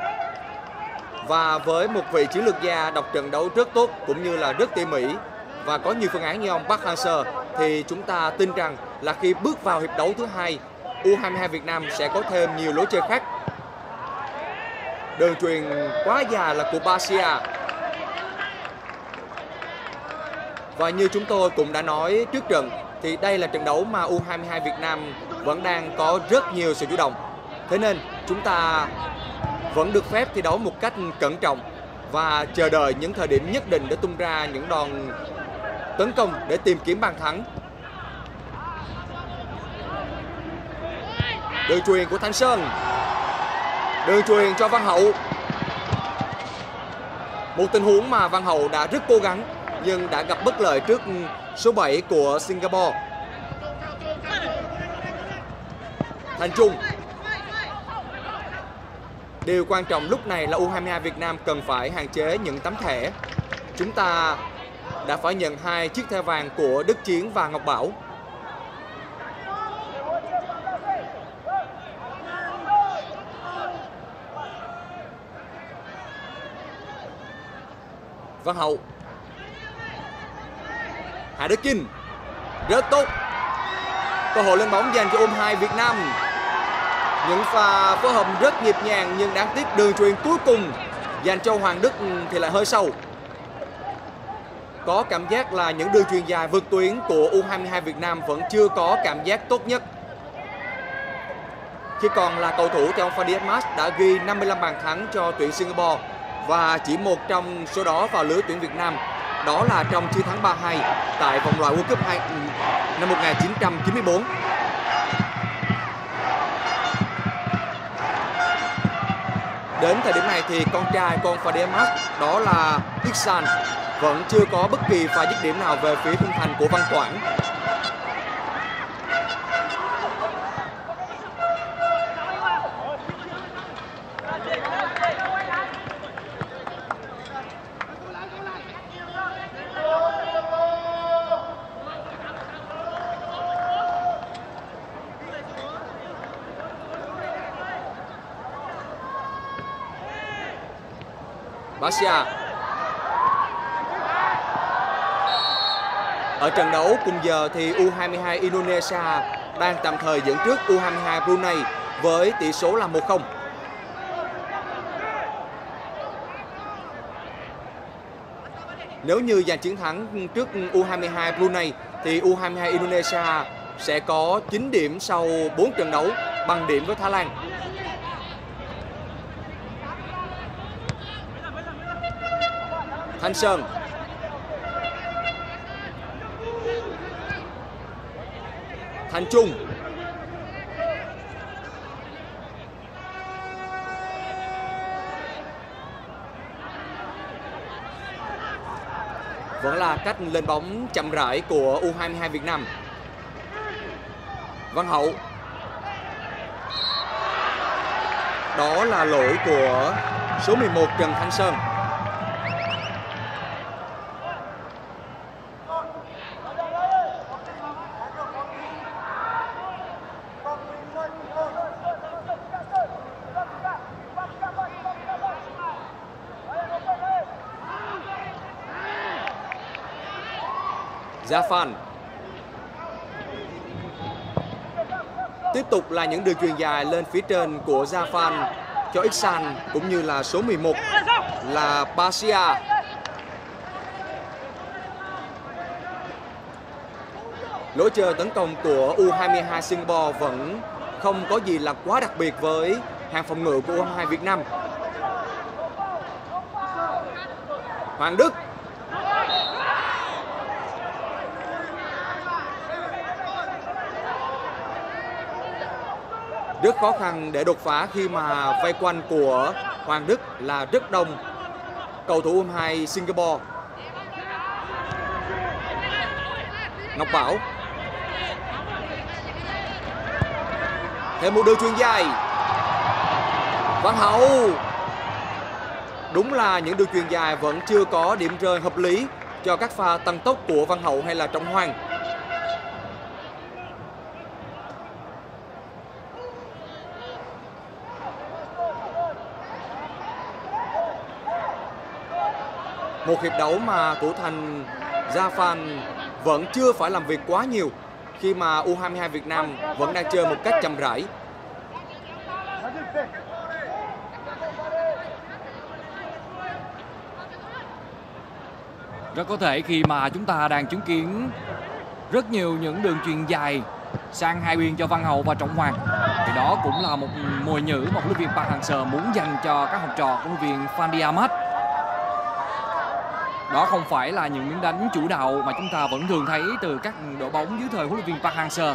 Và với một vị chiến lược gia đọc trận đấu rất tốt cũng như là rất tỉ mỉ và có nhiều phương án như ông Park Hang-seo, thì chúng ta tin rằng là khi bước vào hiệp đấu thứ hai, u hai hai Việt Nam sẽ có thêm nhiều lối chơi khác. Đường chuyền quá dài là của Pasia. Và như chúng tôi cũng đã nói trước trận thì đây là trận đấu mà u hai hai Việt Nam vẫn đang có rất nhiều sự chủ động. Thế nên chúng ta vẫn được phép thi đấu một cách cẩn trọng và chờ đợi những thời điểm nhất định để tung ra những đòn tấn công để tìm kiếm bàn thắng. Đường chuyền của Thanh Sơn. Đường chuyền cho Văn Hậu. Một tình huống mà Văn Hậu đã rất cố gắng nhưng đã gặp bất lợi trước số bảy của Singapore. Thành Trung. Điều quan trọng lúc này là u hai hai Việt Nam cần phải hạn chế những tấm thẻ. Chúng ta đã phải nhận hai chiếc thẻ vàng của Đức Chiến và Ngọc Bảo. Văn Hậu. Hà Đức Chinh. Rất tốt. Cơ hội lên bóng dành cho u hai hai Việt Nam. Những pha phối hợp rất nhịp nhàng nhưng đáng tiếc đường chuyền cuối cùng dành cho Hoàng Đức thì lại hơi sâu. Có cảm giác là những đường chuyền dài vượt tuyến của u hai hai Việt Nam vẫn chưa có cảm giác tốt nhất. Khi còn là cầu thủ thì ông Fadi Ahmad đã ghi năm mươi lăm bàn thắng cho tuyển Singapore và chỉ một trong số đó vào lưới tuyển Việt Nam, đó là trong chiến thắng ba hai tại vòng loại World Cup năm một nghìn chín trăm chín mươi tư. Đến thời điểm này thì con trai con Fadi Ahmad, đó là Ihsan, vẫn chưa có bất kỳ pha dứt điểm nào về phía khung thành của Văn Toản. Basia. Ở trận đấu cùng giờ thì U hai mươi hai Indonesia đang tạm thời dẫn trước U hai mươi hai Brunei với tỷ số là một không. Nếu như giành chiến thắng trước U hai mươi hai Brunei thì U hai mươi hai Indonesia sẽ có chín điểm sau bốn trận đấu, bằng điểm với Thái Lan. Thanh Sơn. Thành Trung. Vẫn là cách lên bóng chậm rãi của U hai mươi hai Việt Nam. Văn Hậu. Đó là lỗi của số mười một Trần Thanh Sơn. Zafan. Tiếp tục là những đường chuyền dài lên phía trên của Zafan cho Ihsan cũng như là số mười một là Basia. Lối chơi tấn công của U hai mươi hai Singapore vẫn không có gì là quá đặc biệt với hàng phòng ngự của U hai mươi hai Việt Nam. Hoàng Đức. Rất khó khăn để đột phá khi mà vây quanh của Hoàng Đức là rất đông cầu thủ U hai mươi hai Singapore. Ngọc Bảo. Thêm một đường chuyền dài. Văn Hậu. Đúng là những đường chuyền dài vẫn chưa có điểm rơi hợp lý cho các pha tăng tốc của Văn Hậu hay là Trọng Hoàng. Một hiệp đấu mà thủ thành Zafan vẫn chưa phải làm việc quá nhiều khi mà U hai mươi hai Việt Nam vẫn đang chơi một cách chậm rãi. Rất có thể khi mà chúng ta đang chứng kiến rất nhiều những đường chuyền dài sang hai biên cho Văn Hậu và Trọng Hoàng, thì đó cũng là một mồi nhử mà huấn luyện viên Park Hang-seo muốn dành cho các học trò của huấn luyện viên Fandi Ahmad. Đó không phải là những miếng đánh chủ đạo mà chúng ta vẫn thường thấy từ các đội bóng dưới thời huấn luyện viên Park Hang-seo.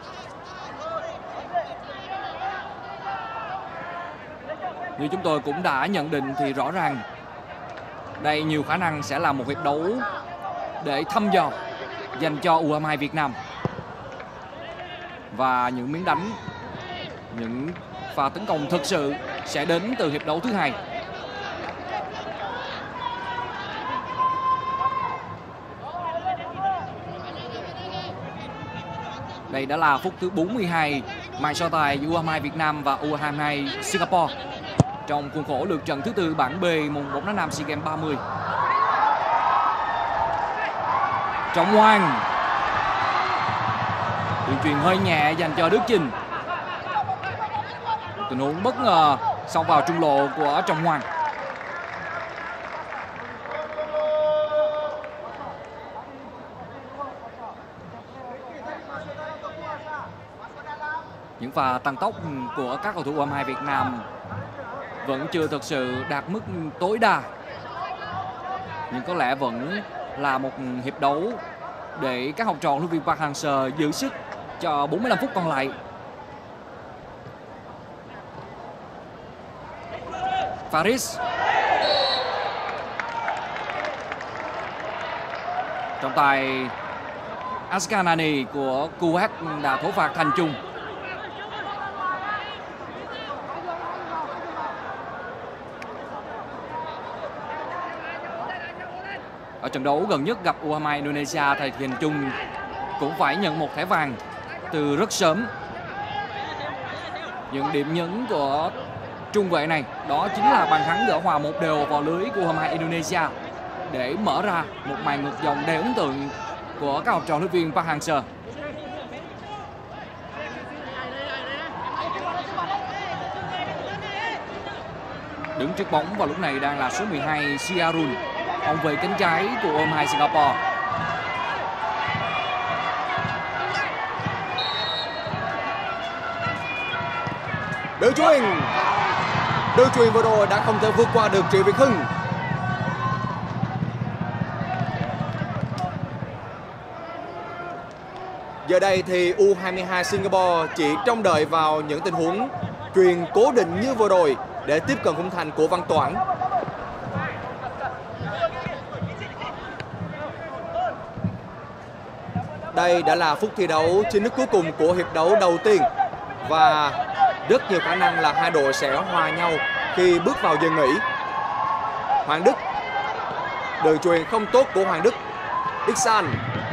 Như chúng tôi cũng đã nhận định thì rõ ràng đây nhiều khả năng sẽ là một hiệp đấu để thăm dò dành cho U hai mươi hai Việt Nam. Và những miếng đánh, những pha tấn công thực sự sẽ đến từ hiệp đấu thứ hai. Đây đã là phút thứ bốn mươi hai màn so tài giữa U hai mươi hai Việt Nam và U hai mươi hai Singapore trong khuôn khổ lượt trận thứ tư bảng B mùng bóng đá nam SEA Games ba mươi. Trọng Hoàng. Đường chuyền hơi nhẹ dành cho Đức Chinh. Tình huống bất ngờ xông vào trung lộ của Trọng Hoàng. Những pha tăng tốc của các cầu thủ U hai mươi hai Việt Nam vẫn chưa thực sự đạt mức tối đa, nhưng có lẽ vẫn là một hiệp đấu để các học trò huấn luyện viên Park Hang-seo giữ sức cho bốn mươi lăm phút còn lại. Faris. Trọng tài Askanani của Kuwait đã thổi phạt thành chung. Ở trận đấu gần nhất gặp u hai hai Indonesia thì thành chung cũng phải nhận một thẻ vàng từ rất sớm. Những điểm nhấn của trung vệ này đó chính là bàn thắng gỡ hòa một đều vào lưới của u hai hai Indonesia để mở ra một màn ngược dòng đầy ấn tượng của các học trò huấn luyện viên Park Hang-seo. Đứng trước bóng vào lúc này đang là số mười hai Siarun, hậu vệ cánh trái của u hai hai Singapore. Đường chuyền, đường chuyền vừa rồi đã không thể vượt qua được Triệu Việt Hưng. Giờ đây thì u hai hai Singapore chỉ trông đợi vào những tình huống chuyền cố định như vừa rồi để tiếp cận khung thành của Văn Toản. Đây đã là phút thi đấu chính thức cuối cùng của hiệp đấu đầu tiên và rất nhiều khả năng là hai đội sẽ hòa nhau khi bước vào giờ nghỉ. Hoàng Đức, đường chuyền không tốt của Hoàng Đức. Iksan,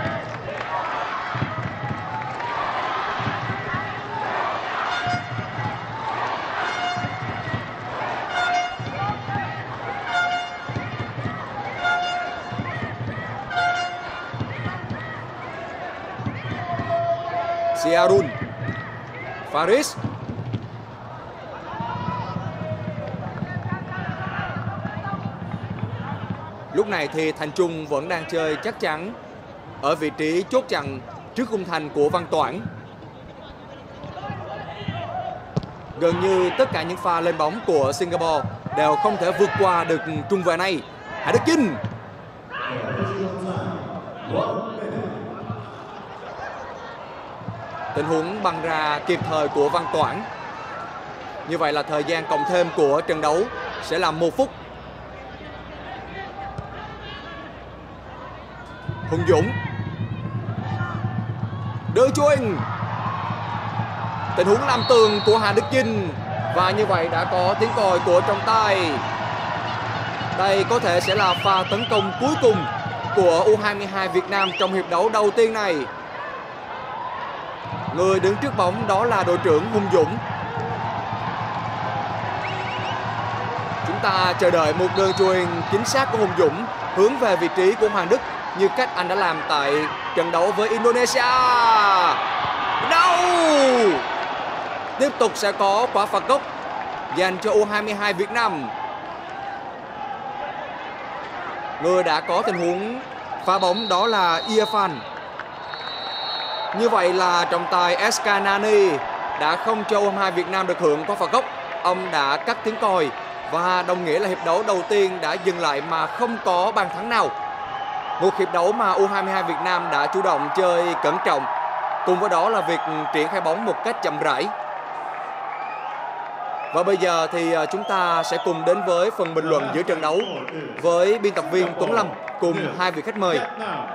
Siarun, Faris, lúc này thì Thành Trung vẫn đang chơi chắc chắn ở vị trí chốt chặn trước khung thành của Văn Toản. Gần như tất cả những pha lên bóng của Singapore đều không thể vượt qua được trung vệ này. Hải Đức Chinh, tình huống băng ra kịp thời của Văn Toản. Như vậy là thời gian cộng thêm của trận đấu sẽ là một phút. Hùng Dũng, đưa chuyền, tình huống làm tường của Hà Đức Chinh và như vậy đã có tiếng còi của trọng tài. Đây có thể sẽ là pha tấn công cuối cùng của u hai hai Việt Nam trong hiệp đấu đầu tiên này. Người đứng trước bóng đó là đội trưởng Hùng Dũng. Chúng ta chờ đợi một đường chuyền chính xác của Hùng Dũng hướng về vị trí của Hoàng Đức như cách anh đã làm tại trận đấu với Indonesia. No! Tiếp tục sẽ có quả phạt góc dành cho u hai hai Việt Nam. Người đã có tình huống phá bóng đó là Irfan. Như vậy là trọng tài Eskanani đã không cho u hai hai Việt Nam được hưởng quả phạt góc. Ông đã cắt tiếng còi và đồng nghĩa là hiệp đấu đầu tiên đã dừng lại mà không có bàn thắng nào. Một hiệp đấu mà u hai hai Việt Nam đã chủ động chơi cẩn trọng, cùng với đó là việc triển khai bóng một cách chậm rãi. Và bây giờ thì chúng ta sẽ cùng đến với phần bình luận giữa trận đấu với biên tập viên Tuấn Lâm cùng hai vị khách mời.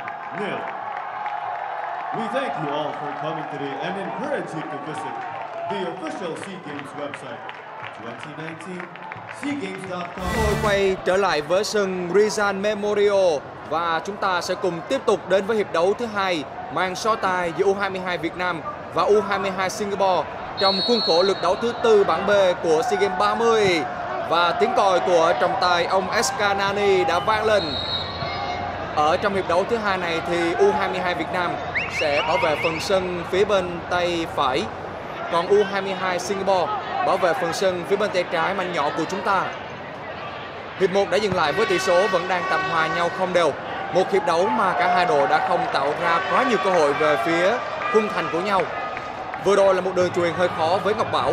We thank you all for coming today and encourage you to visit the official SEA Games website twenty nineteen seagames dot com. Tôi quay trở lại với sân Rizal Memorial và chúng ta sẽ cùng tiếp tục đến với hiệp đấu thứ hai màn so tài giữa u hai hai Việt Nam và u hai hai Singapore trong khuôn khổ lượt đấu thứ tư bảng B của SEA Games ba mươi. Và tiếng còi của trọng tài ông Eskanani đã vang lên. Ở trong hiệp đấu thứ hai này thì u hai hai Việt Nam sẽ bảo vệ phần sân phía bên tay phải, còn u hai hai Singapore bảo vệ phần sân phía bên tay trái mảnh nhỏ của chúng ta. Hiệp một đã dừng lại với tỷ số vẫn đang tạm hòa nhau không đều. Một hiệp đấu mà cả hai đội đã không tạo ra quá nhiều cơ hội về phía khung thành của nhau. Vừa rồi là một đường chuyền hơi khó với Ngọc Bảo.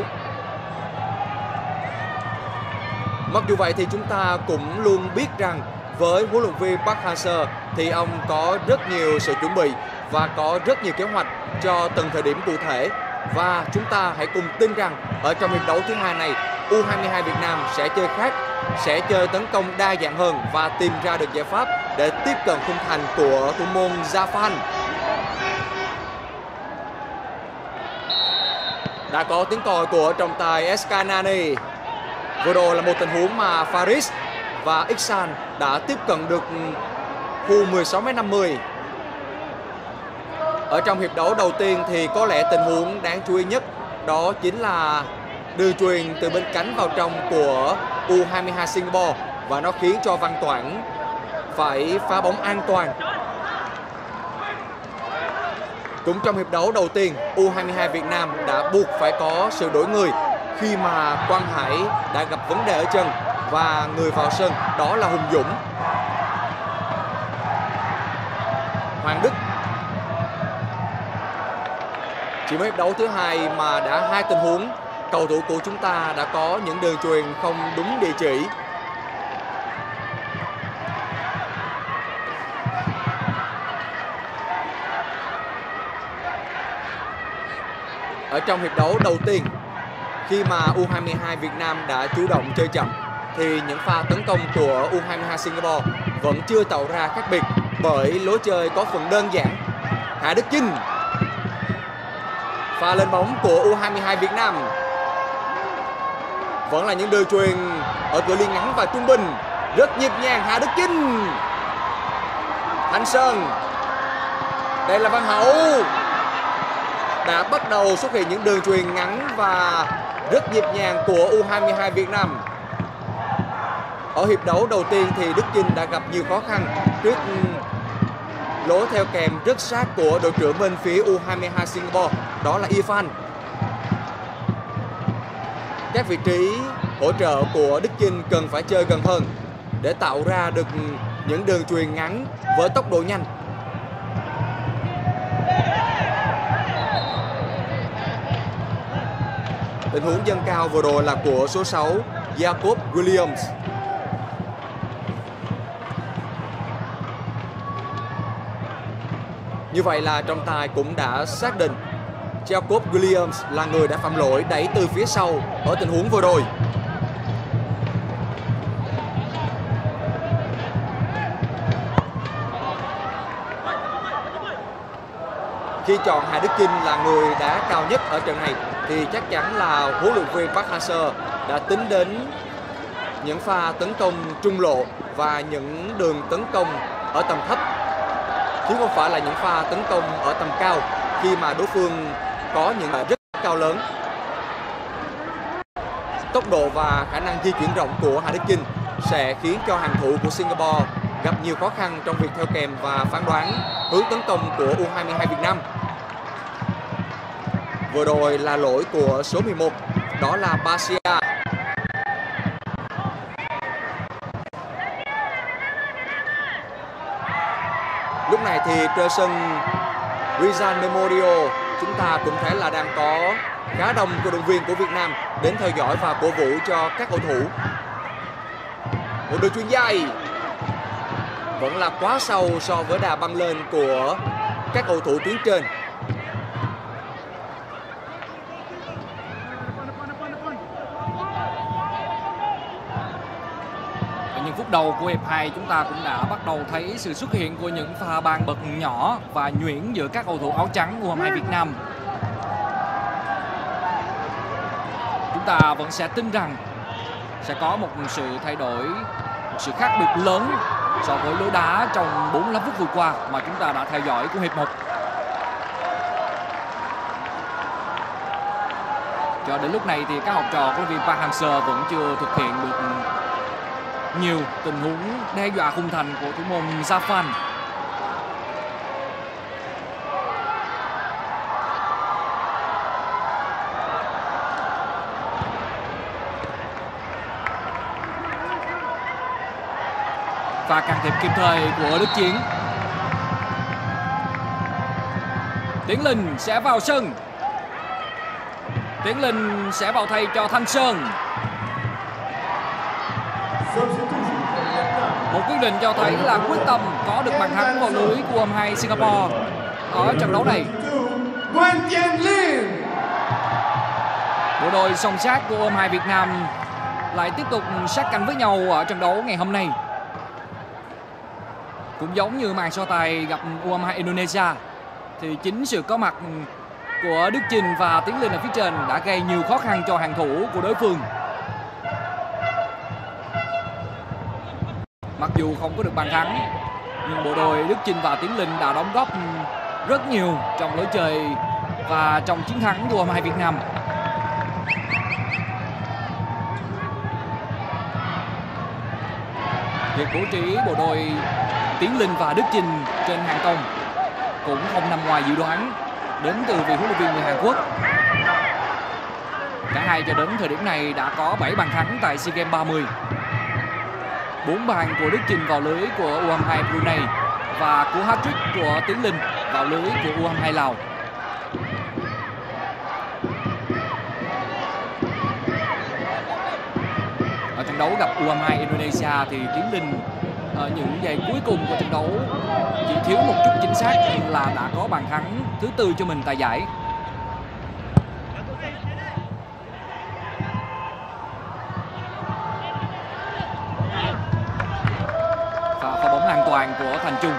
Mặc dù vậy thì chúng ta cũng luôn biết rằng với huấn luyện viên Park Hang-seo thì ông có rất nhiều sự chuẩn bị và có rất nhiều kế hoạch cho từng thời điểm cụ thể. Và chúng ta hãy cùng tin rằng ở trong hiệp đấu thứ hai này u hai hai Việt Nam sẽ chơi khác sẽ chơi tấn công đa dạng hơn và tìm ra được giải pháp để tiếp cận khung thành của thủ môn Zafan. Đã có tiếng còi của trọng tài Escanani. Vừa rồi là một tình huống mà Faris và Iksan đã tiếp cận được khu mười sáu mét năm mươi. Ở trong hiệp đấu đầu tiên thì có lẽ tình huống đáng chú ý nhất đó chính là đường chuyền từ bên cánh vào trong của U hai mươi hai Singapore và nó khiến cho Văn Toản phải phá bóng an toàn. Cũng trong hiệp đấu đầu tiên, U hai mươi hai Việt Nam đã buộc phải có sự đổi người khi mà Quang Hải đã gặp vấn đề ở chân và người vào sân đó là Hùng Dũng. Hoàng Đức chỉ mới hiệp đấu thứ hai mà đã hai tình huống cầu thủ của chúng ta đã có những đường chuyền không đúng địa chỉ. Ở trong hiệp đấu đầu tiên, khi mà U hai mươi hai Việt Nam đã chủ động chơi chậm thì những pha tấn công của U hai mươi hai Singapore vẫn chưa tạo ra khác biệt bởi lối chơi có phần đơn giản. Hà Đức Chinh, pha lên bóng của U hai mươi hai Việt Nam, vẫn là những đường chuyền ở cự ly ngắn và trung bình, rất nhịp nhàng. Hà Đức Chinh, Thanh Sơn, đây là Văn Hậu, đã bắt đầu xuất hiện những đường chuyền ngắn và rất nhịp nhàng của U hai mươi hai Việt Nam. Ở hiệp đấu đầu tiên thì Đức Chinh đã gặp nhiều khó khăn trước lối theo kèm rất sát của đội trưởng bên phía U hai mươi hai Singapore, đó là Irfan. Các vị trí hỗ trợ của Đức Chinh cần phải chơi gần hơn để tạo ra được những đường chuyền ngắn với tốc độ nhanh. Tình huống dâng cao vừa rồi là của số sáu Jacob Williams. Như vậy là trọng tài cũng đã xác định Jacob Williams là người đã phạm lỗi đẩy từ phía sau ở tình huống vừa rồi. Khi chọn Hà Đức Chinh là người đá cao nhất ở trận này thì chắc chắn là huấn luyện viên Park Hang-seo đã tính đến những pha tấn công trung lộ và những đường tấn công ở tầm thấp, chứ không phải là những pha tấn công ở tầm cao khi mà đối phương có những rất cao lớn. Tốc độ và khả năng di chuyển rộng của Hà Đức Chinh sẽ khiến cho hàng thủ của Singapore gặp nhiều khó khăn trong việc theo kèm và phán đoán hướng tấn công của U hai mươi hai Việt Nam. Vừa rồi là lỗi của số mười một, đó là Basia. Lúc này thì trên sân Rizal Memorial chúng ta cũng thấy là đang có khá đông cổ động viên của Việt Nam đến theo dõi và cổ vũ cho các cầu thủ. Một đường chuyền dài vẫn là quá sâu so với đà băng lên của các cầu thủ tuyến trên. Ở những phút đầu của hiệp hai chúng ta cũng đã bắt đầu thấy sự xuất hiện của những pha bàn bật nhỏ và nhuyễn giữa các cầu thủ áo trắng U hai mươi hai Việt Nam. Chúng ta vẫn sẽ tin rằng sẽ có một sự thay đổi, một sự khác biệt lớn so với lối đá trong bốn mươi lăm phút vừa qua mà chúng ta đã theo dõi của hiệp một. Cho đến lúc này thì các học trò của viên Park Hang-seo vẫn chưa thực hiện được nhiều tình huống đe dọa khung thành của thủ môn Zafan. Và can thiệp kịp thời của Đức Chiến. Tiến Linh sẽ vào sân. Tiến Linh sẽ vào thay cho Thanh Sơn. Một quyết định cho thấy là quyết tâm có được bàn thắng vào lưới của U hai mươi hai Singapore ở trận đấu này. Bộ đôi song sát của U hai mươi hai Việt Nam lại tiếp tục sát cánh với nhau ở trận đấu ngày hôm nay. Cũng giống như màn so tài gặp U hai mươi hai Indonesia thì chính sự có mặt của Đức Chinh và Tiến Linh ở phía trên đã gây nhiều khó khăn cho hàng thủ của đối phương. Mặc dù không có được bàn thắng, nhưng bộ đôi Đức Chinh và Tiến Linh đã đóng góp rất nhiều trong lối chơi và trong chiến thắng của U hai mươi hai Việt Nam. Việc bố trí bộ đôi Tiến Linh và Đức Chinh trên hàng công cũng không nằm ngoài dự đoán đến từ vị huấn luyện viên người Hàn Quốc. Cả hai cho đến thời điểm này đã có bảy bàn thắng tại SEA Games ba mươi. bốn bàn của Đức Chinh vào lưới của U hai mươi hai Brunei và cú hat-trick của Tiến Linh vào lưới của U hai mươi hai Lào. Ở trận đấu gặp U hai mươi hai Indonesia thì Tiến Linh ở những giây cuối cùng của trận đấu chỉ thiếu một chút chính xác nhưng là đã có bàn thắng thứ tư cho mình tại giải. Và pha bóng an toàn của Thành Trung.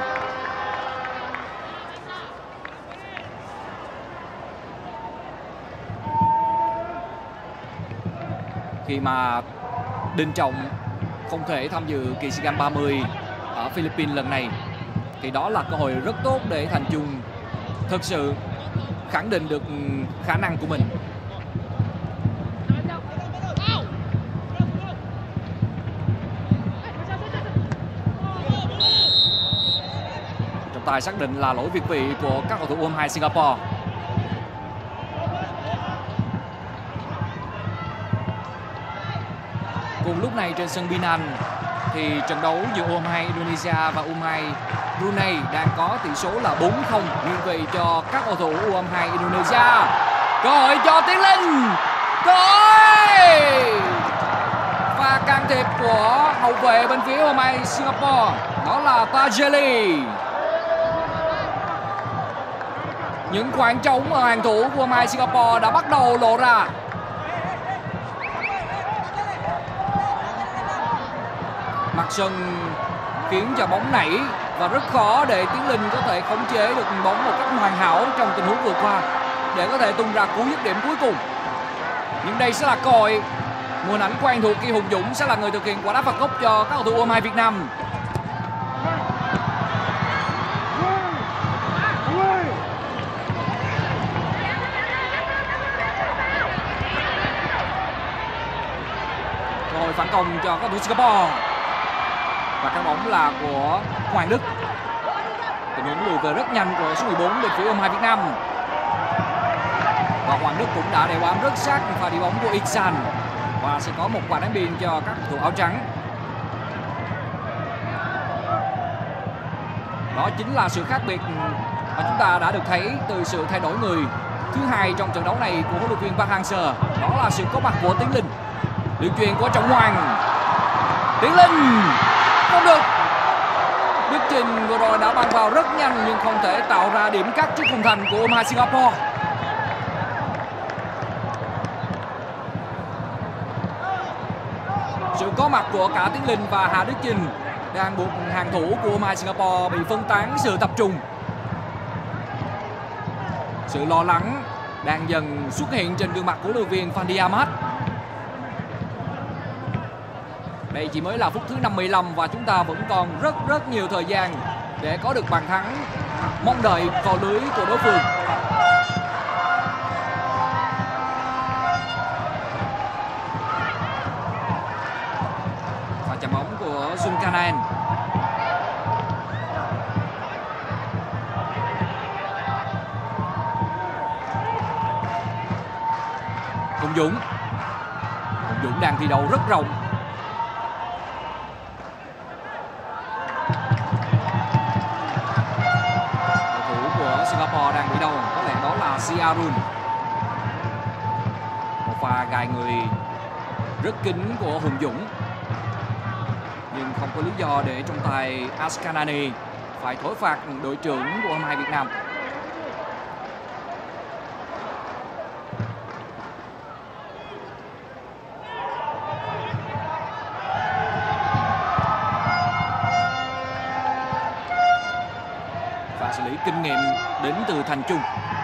Khi mà Đình Trọng không thể tham dự kỳ SEA Games ba mươi ở Philippines lần này thì đó là cơ hội rất tốt để Thành Trung thực sự khẳng định được khả năng của mình. Trọng tài xác định là lỗi việt vị của các cầu thủ U hai mươi hai Singapore. Cùng lúc này trên sân Binan thì trận đấu giữa U hai mươi hai Indonesia và U hai mươi hai Brunei đang có tỷ số là bốn không nghiêng về cho các cầu thủ U hai mươi hai Indonesia. Cơ hội cho Tiến Linh. Cơ hội và can thiệp của hậu vệ bên phía U hai mươi hai Singapore, đó là Tajeli. Những khoảng trống ở hàng thủ của U hai mươi hai Singapore đã bắt đầu lộ ra. Mặt sân khiến cho bóng nảy và rất khó để Tiến Linh có thể khống chế được bóng một cách hoàn hảo trong tình huống vừa qua để có thể tung ra cú dứt điểm cuối cùng. Nhưng đây sẽ là cơ hội. Một hình ảnh quen thuộc khi Hùng Dũng sẽ là người thực hiện quả đá phạt góc cho các cầu thủ U hai mươi hai Việt Nam. Cơ hội phản công cho các cầu thủ Singapore. Và cái bóng là của Hoàng Đức. Tình huống lùi về rất nhanh của số mười bốn bên phía U hai mươi hai Việt Nam. Và Hoàng Đức cũng đã đeo bám rất sát pha đi bóng của Iksan. Và sẽ có một quả đánh biên cho các cầu thủ áo trắng. Đó chính là sự khác biệt mà chúng ta đã được thấy từ sự thay đổi người thứ hai trong trận đấu này của huấn luyện viên Park Hang-seo. Đó là sự có mặt của Tiến Linh. Đường chuyền của Trọng Hoàng. Tiến Linh không được. Đức Chinh vừa rồi đã băng vào rất nhanh nhưng không thể tạo ra điểm cắt trước khung thành của U hai mươi hai Singapore. Sự có mặt của cả Tiến Linh và Hà Đức Chinh đang buộc hàng thủ của U hai mươi hai Singapore bị phân tán sự tập trung. Sự lo lắng đang dần xuất hiện trên gương mặt của huấn luyện viên Fandi Ahmad. Đây chỉ mới là phút thứ năm mươi lăm và chúng ta vẫn còn rất rất nhiều thời gian để có được bàn thắng mong đợi vào lưới của đối phương. Và chạm bóng của Zulkarnain. Hùng Dũng. Hùng Dũng đang thi đấu rất rộng. Singapore đang bị đâu? Có lẽ đó là Siarun. Một pha gài người rất kín của Hùng Dũng. Nhưng không có lý do để trọng tài Askanani phải thổi phạt đội trưởng của U hai mươi hai Việt Nam. kinh nghiệm đến từ Thành Trung.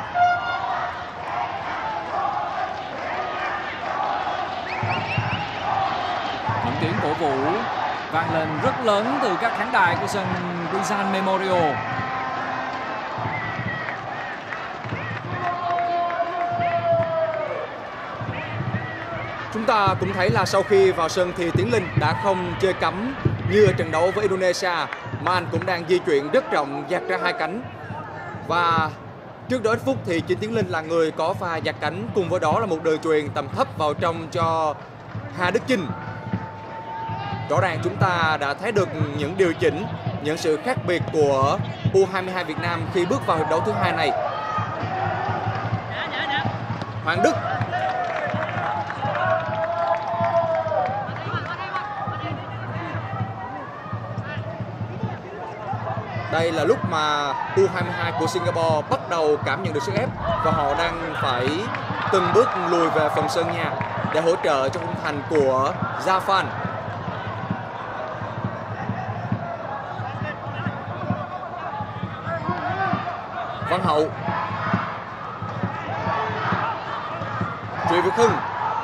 Những tiếng cổ vũ vang lên rất lớn từ các khán đài của sân Rizal Memorial. Chúng ta cũng thấy là sau khi vào sân thì Tiến Linh đã không chơi cắm như ở trận đấu với Indonesia, mà anh cũng đang di chuyển rất rộng, dạt ra hai cánh. Và trước đó ít phút thì chính Tiến Linh là người có pha dạt cánh, cùng với đó là một đường chuyền tầm thấp vào trong cho Hà Đức Chinh. Rõ ràng chúng ta đã thấy được những điều chỉnh, những sự khác biệt của U hai mươi hai Việt Nam khi bước vào hiệp đấu thứ hai này. Hoàng Đức. Đây là lúc mà U hai mươi hai của Singapore bắt đầu cảm nhận được sức ép và họ đang phải từng bước lùi về phần sân nhà để hỗ trợ cho khung thành của Zafan. Văn Hậu. Triệu Việt Hưng.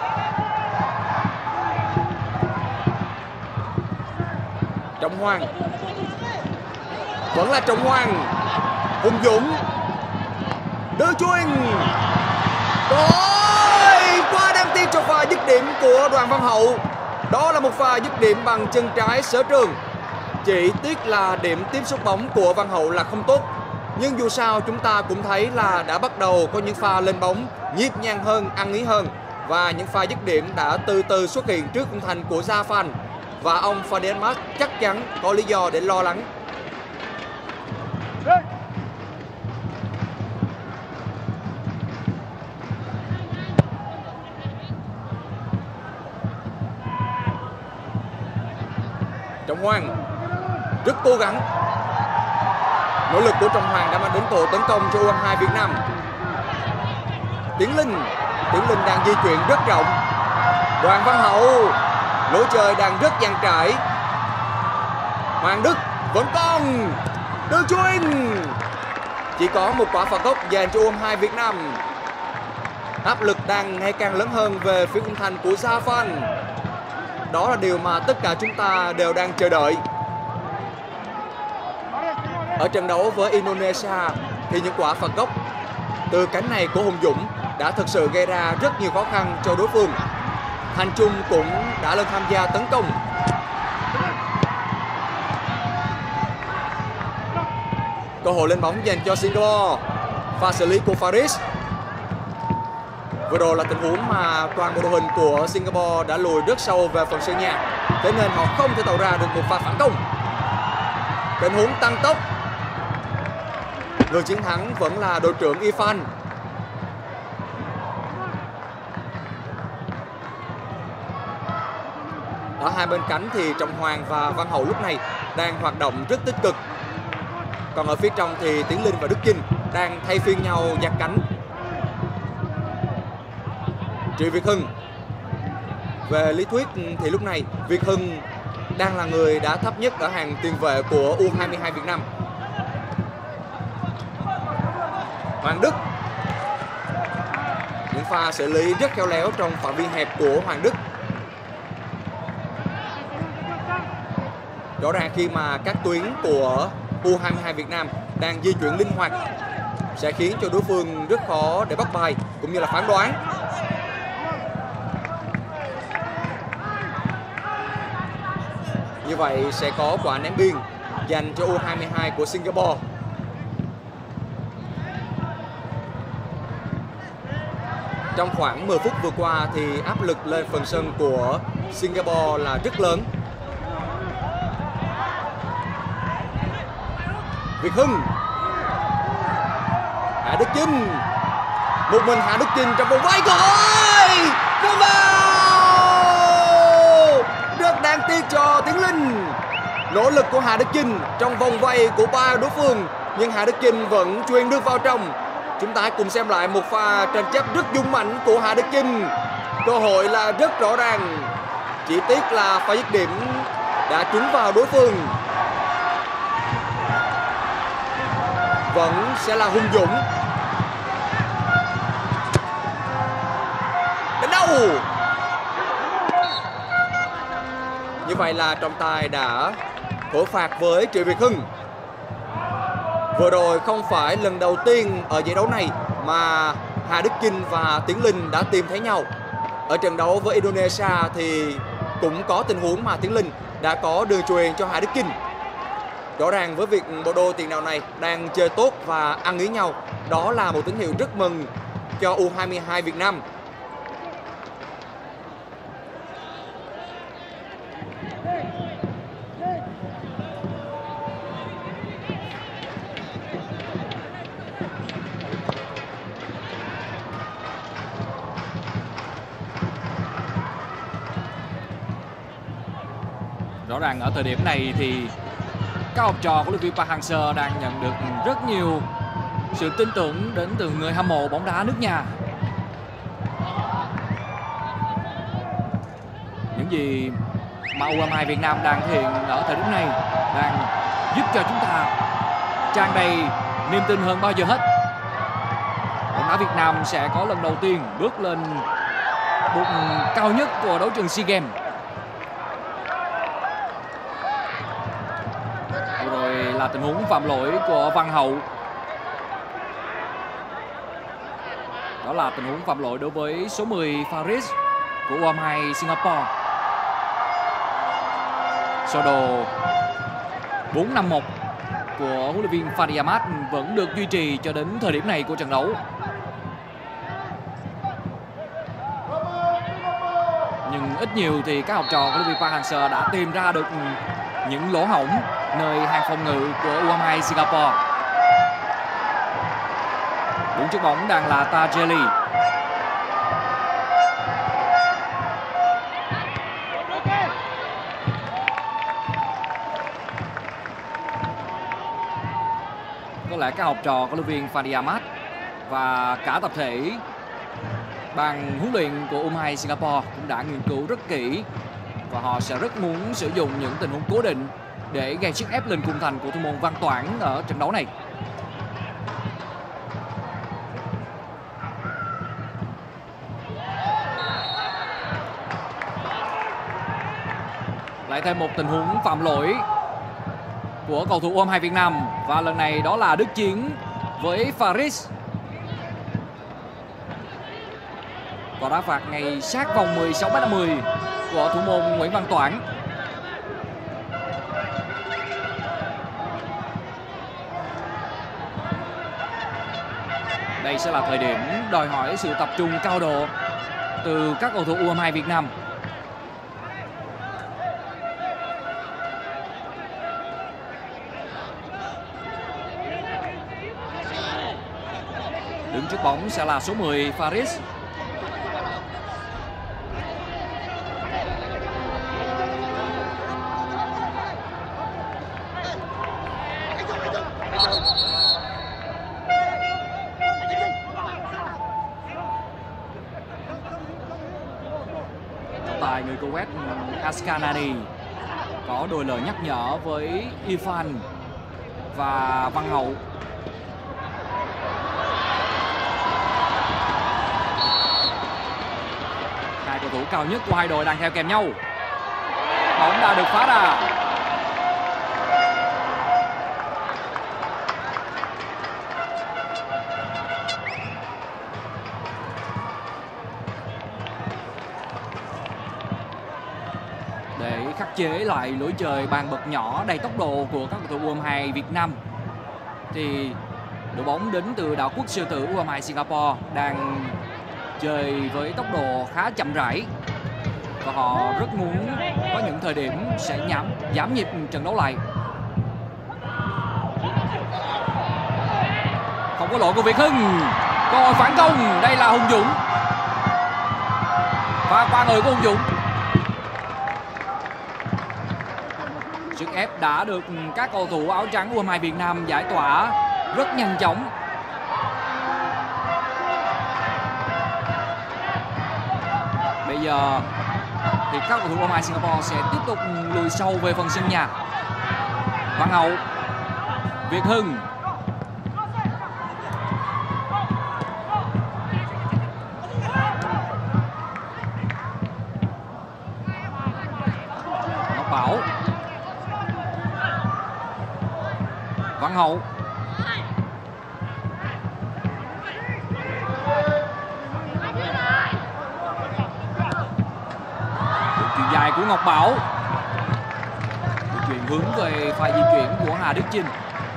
Trọng Hoàng. Vẫn là Trọng Hoàng. Hùng Dũng. Đưa chuyền. Rồi, quá đáng tiếc cho pha dứt điểm của Đoàn Văn Hậu. Đó là một pha dứt điểm bằng chân trái sở trường. Chỉ tiếc là điểm tiếp xúc bóng của Văn Hậu là không tốt. Nhưng dù sao chúng ta cũng thấy là đã bắt đầu có những pha lên bóng nhịp nhàng hơn, ăn ý hơn. Và những pha dứt điểm đã từ từ xuất hiện trước khung thành của Zafan. Và ông Fadi Ahmad chắc chắn có lý do để lo lắng. Trọng Hoàng rất cố gắng. Nỗ lực của Trọng Hoàng đã mang đến tổ tấn công cho U hai mươi hai Việt Nam. Tiến Linh. Tiến Linh đang di chuyển rất rộng. Đoàn Văn Hậu. Lối chơi đang rất dang trải. Hoàng Đức vẫn còn. Đưa chuyền. Chỉ có một quả phạt góc dành cho U hai mươi hai Việt Nam. Áp lực đang ngày càng lớn hơn về phía khung thành của Zafan. Đó là điều mà tất cả chúng ta đều đang chờ đợi. Ở trận đấu với Indonesia thì những quả phạt góc từ cánh này của Hùng Dũng đã thực sự gây ra rất nhiều khó khăn cho đối phương. Thành Trung cũng đã lên tham gia tấn công. Cơ hội lên bóng dành cho Singapore. Pha xử lý của Faris. Vừa rồi là tình huống mà toàn bộ đội hình của Singapore đã lùi rất sâu về phần sân nhà, thế nên họ không thể tạo ra được một pha phản công. Tình huống tăng tốc. Người chiến thắng vẫn là đội trưởng Irfan. Ở hai bên cánh thì Trọng Hoàng và Văn Hậu lúc này đang hoạt động rất tích cực. Còn ở phía trong thì Tiến Linh và Đức Chinh đang thay phiên nhau giặt cánh. Triệu Việt Hưng. Về lý thuyết thì lúc này Việt Hưng đang là người đã thấp nhất ở hàng tiền vệ của U hai mươi hai Việt Nam. Hoàng Đức. Những pha xử lý rất khéo léo trong phạm vi hẹp của Hoàng Đức. Rõ ràng khi mà các tuyến của U hai mươi hai Việt Nam đang di chuyển linh hoạt sẽ khiến cho đối phương rất khó để bắt bài cũng như là phán đoán. Như vậy sẽ có quả ném biên dành cho U hai mươi hai của Singapore. Trong khoảng mười phút vừa qua thì áp lực lên phần sân của Singapore là rất lớn. Việt Hưng. Hà Đức Chinh. Một mình Hà Đức Chinh trong vòng vây. Rồi! Không vào! Rất đáng tiếc cho Tiến Linh. Nỗ lực của Hà Đức Chinh trong vòng vây của ba đối phương, nhưng Hà Đức Chinh vẫn chuyền được vào trong. Chúng ta hãy cùng xem lại một pha tranh chấp rất dũng mãnh của Hà Đức Chinh. Cơ hội là rất rõ ràng. Chỉ tiếc là pha dứt điểm đã trúng vào đối phương. vẫn sẽ là Hùng Dũng. Đến đâu? Như vậy là trọng tài đã thổi phạt với Triệu Việt Hưng. Vừa rồi không phải lần đầu tiên ở giải đấu này mà Hà Đức Chinh và Tiến Linh đã tìm thấy nhau. Ở trận đấu với Indonesia thì cũng có tình huống mà Tiến Linh đã có đường chuyền cho Hà Đức Chinh. Rõ ràng với việc bộ đôi tiền đạo này đang chơi tốt và ăn ý nhau, đó là một tín hiệu rất mừng cho U hai mươi hai Việt Nam. Rõ ràng ở thời điểm này thì các học trò của huấn luyện viên Park Hang-seo đang nhận được rất nhiều sự tin tưởng đến từ người hâm mộ bóng đá nước nhà. Những gì mà U hai mươi hai Việt Nam đang thể hiện ở thời điểm này đang giúp cho chúng ta tràn đầy niềm tin hơn bao giờ hết. Bóng đá Việt Nam sẽ có lần đầu tiên bước lên bục cao nhất của đấu trường SEA Games. Rồi là tình huống phạm lỗi của Văn Hậu. Đó là tình huống phạm lỗi đối với số mười Faris của U hai mươi hai Singapore. Sơ đồ bốn năm một của huấn luyện viên Fandi Ahmad vẫn được duy trì cho đến thời điểm này của trận đấu. Nhưng ít nhiều thì các học trò của huấn luyện viên Park Hang-seo đã tìm ra được những lỗ hổng nơi hàng phòng ngự của U hai mươi hai Singapore. Đứng trước bóng đang là Tajeli. Có lẽ các học trò của huấn luyện viên Fandi Ahmad và cả tập thể ban huấn luyện của U hai mươi hai Singapore cũng đã nghiên cứu rất kỹ và họ sẽ rất muốn sử dụng những tình huống cố định để gây sức ép lên khung thành của thủ môn Văn Toản ở trận đấu này. Lại thêm một tình huống phạm lỗi của cầu thủ U hai mươi hai Việt Nam và lần này đó là Đức Chiến với Faris. Và đá phạt ngay sát vòng mười sáu mét năm mươi của thủ môn Nguyễn Văn Toản. Đây sẽ là thời điểm đòi hỏi sự tập trung cao độ từ các cầu thủ U hai mươi hai Việt Nam. Đứng trước bóng sẽ là số mười Faris. Tài người Kuwait Askanani có đôi lời nhắc nhở với Irfan và Văn Hậu. Hai cầu thủ cao nhất của hai đội đang theo kèm nhau. Bóng đã được phá ra. Để khắc chế lại lối chơi bàn bật nhỏ đầy tốc độ của các cầu thủ U hai mươi hai Việt Nam thì đội bóng đến từ đảo quốc sư tử U hai mươi hai Singapore đang chơi với tốc độ khá chậm rãi và họ rất muốn có những thời điểm sẽ giảm giảm nhịp trận đấu lại. Không có lỗi của Việt Hưng. Cơ hội phản công, đây là Hùng Dũng. Và qua người của Hùng Dũng. Sức ép đã được các cầu thủ áo trắng U hai mươi hai Việt Nam giải tỏa rất nhanh chóng. Bây giờ thì các cầu thủ U hai mươi hai Singapore sẽ tiếp tục lùi sâu về phần sân nhà. Văn Hậu, Việt Hưng, Bảo, Văn Hậu, chuyền dài của Ngọc Bảo, chuyển hướng về pha di chuyển của Hà Đức Chinh.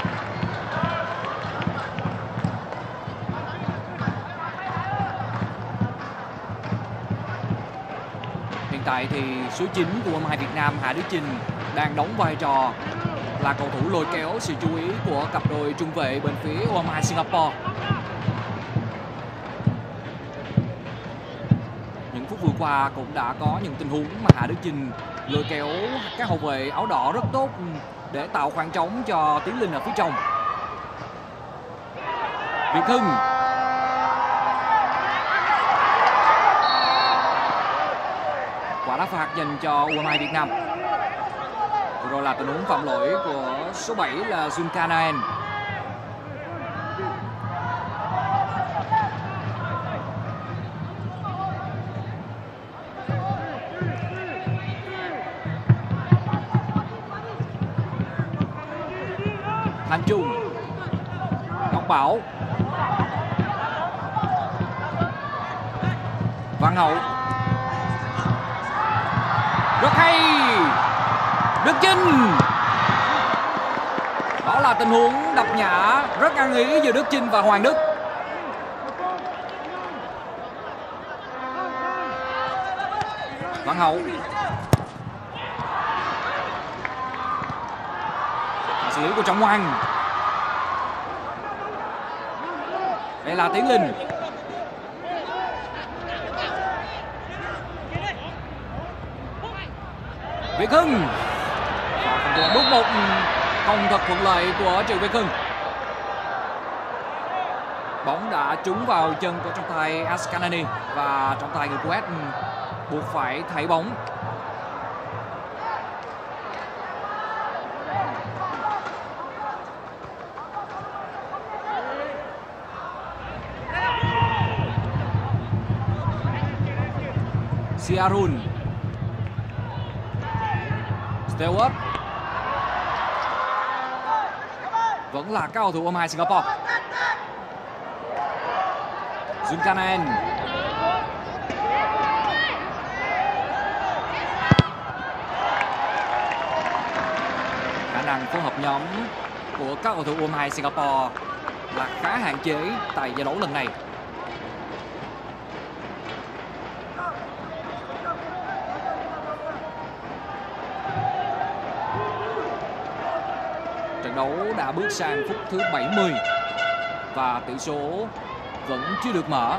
Hiện tại thì số chín của u hai mươi hai Việt Nam Hà Đức Chinh đang đóng vai trò là cầu thủ lôi kéo sự chú ý của cặp đôi trung vệ bên phía u hai mươi hai Singapore. Những phút vừa qua cũng đã có những tình huống mà Hà Đức Chinh lôi kéo các hậu vệ áo đỏ rất tốt để tạo khoảng trống cho Tiến Linh ở phía trong. Việt Hưng, quả đá phạt dành cho u hai mươi hai Việt Nam. Rồi là tình huống phạm lỗi của số bảy là Zulkarnaen. Thanh Trung, Ngọc Bảo, Văn Hậu, rất hay, Đức Chinh. Đó là tình huống đập nhả rất ăn ý giữa Đức Chinh và Hoàng Đức. Văn Hậu, xử lý của Trọng Hoàng. Đây là Tiến Linh. Việt Hưng, bước một không thật thuận lợi của Triệu Việt Hưng. Bóng đã trúng vào chân của trọng tài Ascanani và trọng tài người Kuwait buộc phải thay bóng. Siarun, Stewart, vẫn là các cầu thủ u hai mươi hai Singapore. Zulkarnaen, khả năng phối hợp nhóm của các cầu thủ u hai mươi hai Singapore là khá hạn chế tại giải đấu lần này. Trận đấu đã bước sang phút thứ bảy mươi và tỷ số vẫn chưa được mở.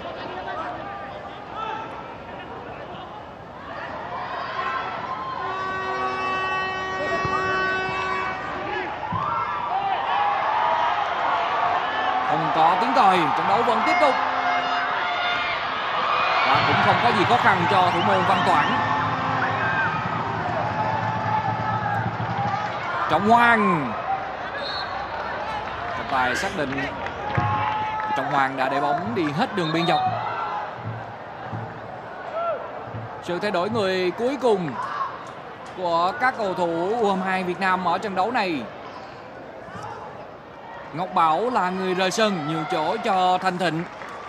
Không có tiếng còi, trận đấu vẫn tiếp tục. Và cũng không có gì khó khăn cho thủ môn Văn Toản. Trọng Hoàng, trọng tài xác định Trọng Hoàng đã để bóng đi hết đường biên dọc. Sự thay đổi người cuối cùng của các cầu thủ u hai mươi hai Việt Nam ở trận đấu này. Ngọc Bảo là người rời sân, nhường chỗ cho Thanh Thịnh.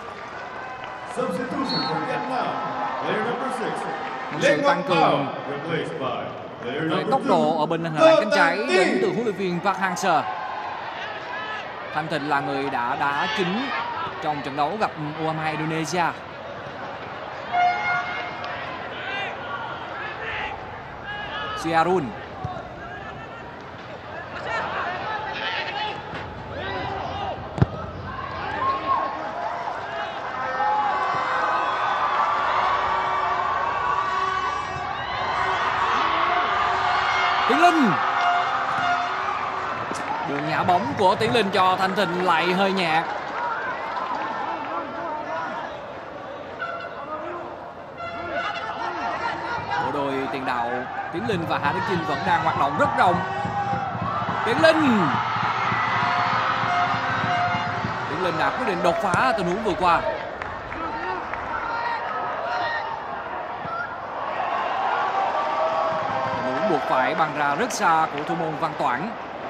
Một sự tăng cường về tốc độ ở bên hành lang cánh trái đến từ huấn luyện viên Park Hang-seo. Thanh Thịnh là người đã đá chính trong trận đấu gặp u hai mươi hai Indonesia. Siarun, Tiến Linh, đường nhả bóng của Tiến Linh cho Thanh Thịnh lại hơi nhạt. Bộ đôi tiền đạo Tiến Linh và Hà Đức Chinh vẫn đang hoạt động rất rộng. Tiến Linh, Tiến Linh đã quyết định đột phá tình huống vừa qua. Tình huống vẫn buộc phải băng ra rất xa của thủ môn Văn Toản.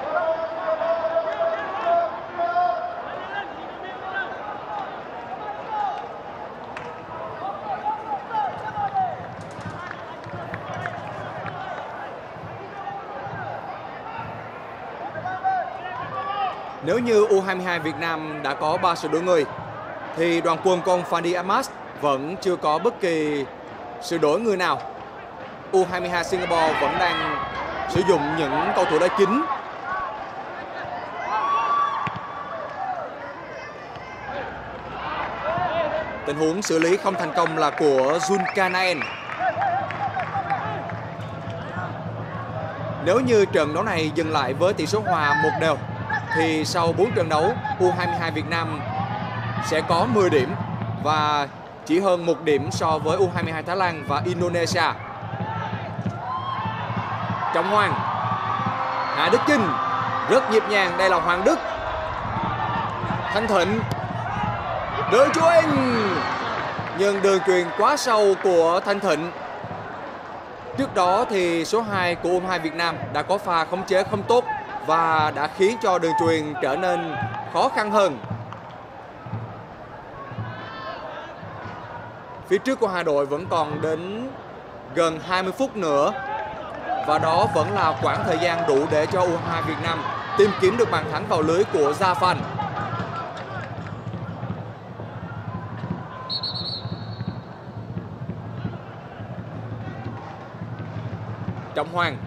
Nếu như U hai mươi hai Việt Nam đã có ba sự đổi người thì đoàn quân của ông Fandi Ahmad vẫn chưa có bất kỳ sự đổi người nào. U hai mươi hai Singapore vẫn đang sử dụng những cầu thủ đá chính. Tình huống xử lý không thành công là của Zulkarnaen. Nếu như trận đấu này dừng lại với tỷ số hòa một đều thì sau bốn trận đấu, U hai mươi hai Việt Nam sẽ có mười điểm và chỉ hơn một điểm so với U hai mươi hai Thái Lan và Indonesia. Trọng Hoàng, Hà Đức Chinh rất nhịp nhàng, đây là Hoàng Đức. Thanh Thịnh, đường chuyền, nhưng đường chuyền quá sâu của Thanh Thịnh. Trước đó thì số hai của U hai mươi hai Việt Nam đã có pha khống chế không tốt và đã khiến cho đường chuyền trở nên khó khăn hơn. Phía trước của hai đội vẫn còn đến gần hai mươi phút nữa và đó vẫn là quãng thời gian đủ để cho U hai mươi hai Việt Nam tìm kiếm được bàn thắng vào lưới của Zafan. Trọng Hoàng,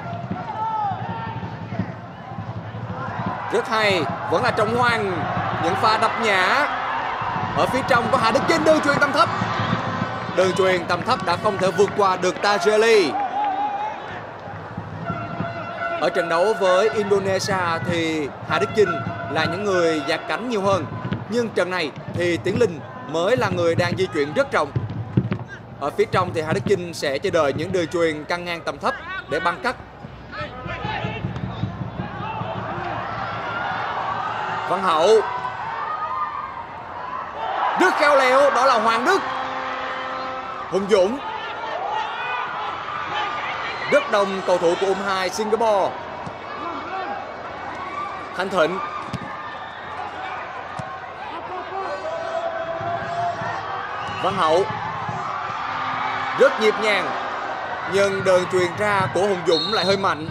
rất hay, vẫn là Trọng Hoàng, những pha đập nhã. Ở phía trong có Hà Đức Chinh, đường chuyền tầm thấp. Đường chuyền tầm thấp đã không thể vượt qua được Tajeli. Ở trận đấu với Indonesia thì Hà Đức Chinh là những người giạt cánh nhiều hơn, nhưng trận này thì Tiến Linh mới là người đang di chuyển rất rộng. Ở phía trong thì Hà Đức Chinh sẽ chờ đợi những đường chuyền căng ngang tầm thấp để băng cắt. Văn Hậu rất khéo léo, đó là Hoàng Đức. Hùng Dũng, rất đông cầu thủ của U hai mươi hai Singapore. Thanh Thịnh, Văn Hậu rất nhịp nhàng, nhưng đường truyền ra của Hùng Dũng lại hơi mạnh.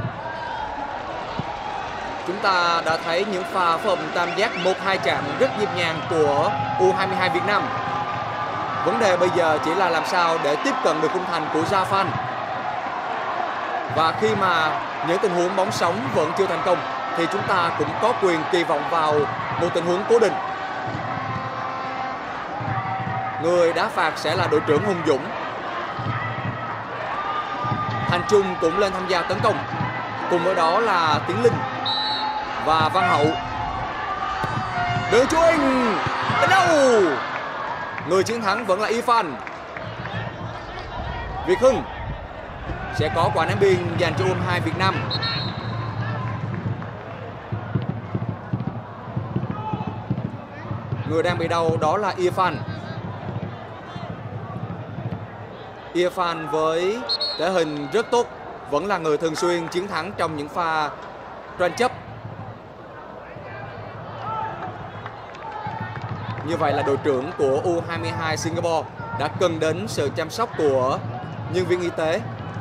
Chúng ta đã thấy những pha phối hợp tam giác một hai chạm rất nhịp nhàng của U hai mươi hai Việt Nam. Vấn đề bây giờ chỉ là làm sao để tiếp cận được khung thành của Zafan. Và khi mà những tình huống bóng sống vẫn chưa thành công thì chúng ta cũng có quyền kỳ vọng vào một tình huống cố định. Người đá phạt sẽ là đội trưởng Hùng Dũng. Thành Trung cũng lên tham gia tấn công. Cùng với đó là Tiến Linh và Văn Hậu. Đường chuyền đến đâu? Người chiến thắng vẫn là Irfan. Việt Hưng sẽ có quả ném biên dành cho U hai mươi hai Việt Nam. Người đang bị đau đó là Irfan. Irfan với thể hình rất tốt, vẫn là người thường xuyên chiến thắng trong những pha tranh chấp. Như vậy là đội trưởng của U hai mươi hai Singapore đã cần đến sự chăm sóc của nhân viên y tế.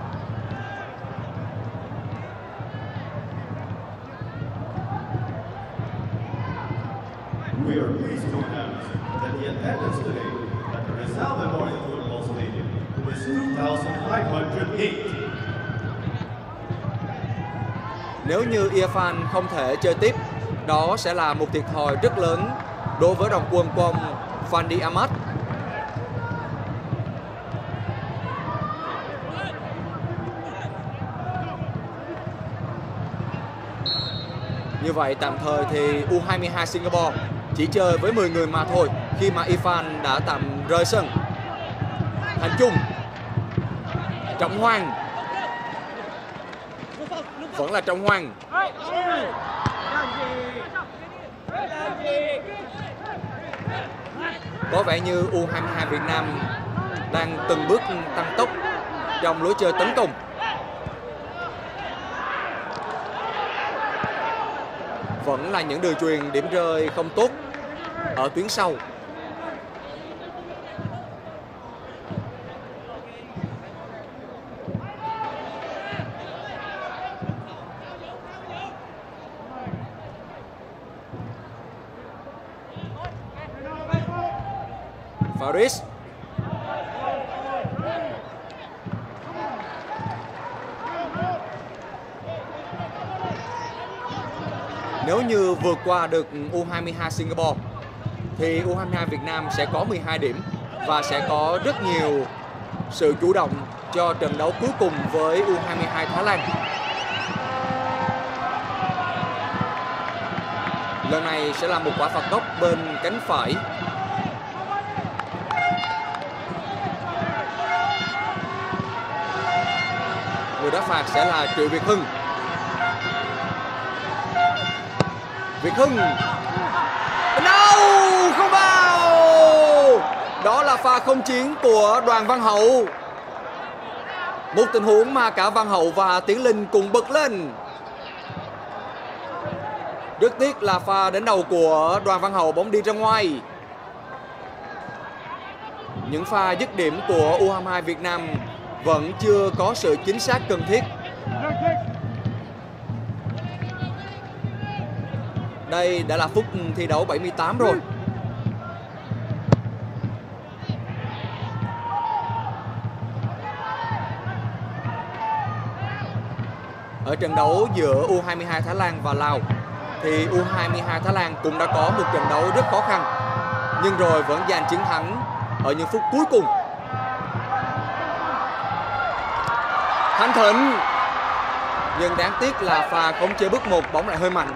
We are pleased to announce that the attendance today at the Rizal Memorial Football Stadium is two thousand five hundred eight. Nếu như Irfan không thể chơi tiếp, đó sẽ là một thiệt thòi rất lớn đối với đoàn quân của ông Fandi Ahmad. Như vậy tạm thời thì U hai mươi hai Singapore chỉ chơi với mười người mà thôi khi mà Irfan đã tạm rời sân. Thành Trung, Trọng Hoàng, vẫn là Trọng Hoàng. Có vẻ như U hai mươi hai Việt Nam đang từng bước tăng tốc trong lối chơi tấn công. vẫn là những đường chuyền điểm rơi không tốt ở tuyến sau. Faris. Nếu như vượt qua được U hai mươi hai Singapore thì U hai mươi hai Việt Nam sẽ có mười hai điểm và sẽ có rất nhiều sự chủ động cho trận đấu cuối cùng với U hai mươi hai Thái Lan. Lần này sẽ là một quả phạt góc bên cánh phải. Người đá phạt sẽ là Triệu Việt Hưng. Việt Hưng. No! Không vào! Đó là pha không chiến của Đoàn Văn Hậu. Một tình huống mà cả Văn Hậu và Tiến Linh cùng bật lên. Rất tiếc là pha đánh đầu của Đoàn Văn Hậu, bóng đi ra ngoài. Những pha dứt điểm của U hai mươi hai Việt Nam vẫn chưa có sự chính xác cần thiết. Đây đã là phút thi đấu bảy mươi tám rồi. Ở trận đấu giữa U hai mươi hai Thái Lan và Lào thì U hai mươi hai Thái Lan cũng đã có một trận đấu rất khó khăn, nhưng rồi vẫn giành chiến thắng ở những phút cuối cùng. Thanh Thịnh, nhưng đáng tiếc là pha khống chế bước một, bóng lại hơi mạnh.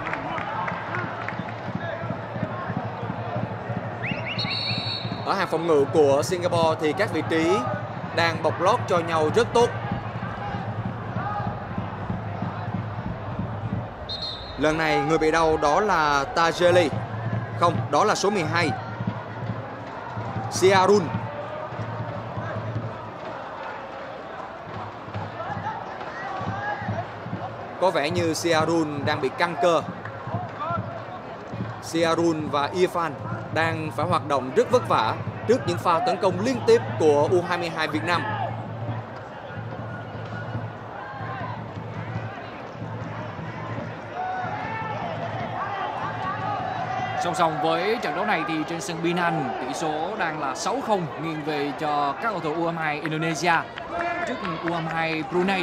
Ở hàng phòng ngự của Singapore thì các vị trí đang bọc lót cho nhau rất tốt. Lần này người bị đau đó là Tajeli. Không, đó là số mười hai, Siarun. Có vẻ như Siarun đang bị căng cơ. Siarun và Irfan đang phải hoạt động rất vất vả trước những pha tấn công liên tiếp của U hai mươi hai Việt Nam. Song song với trận đấu này thì trên sân Penang, tỷ số đang là sáu không nghiêng về cho các cầu thủ U hai mươi hai Indonesia trước U hai mươi hai Brunei.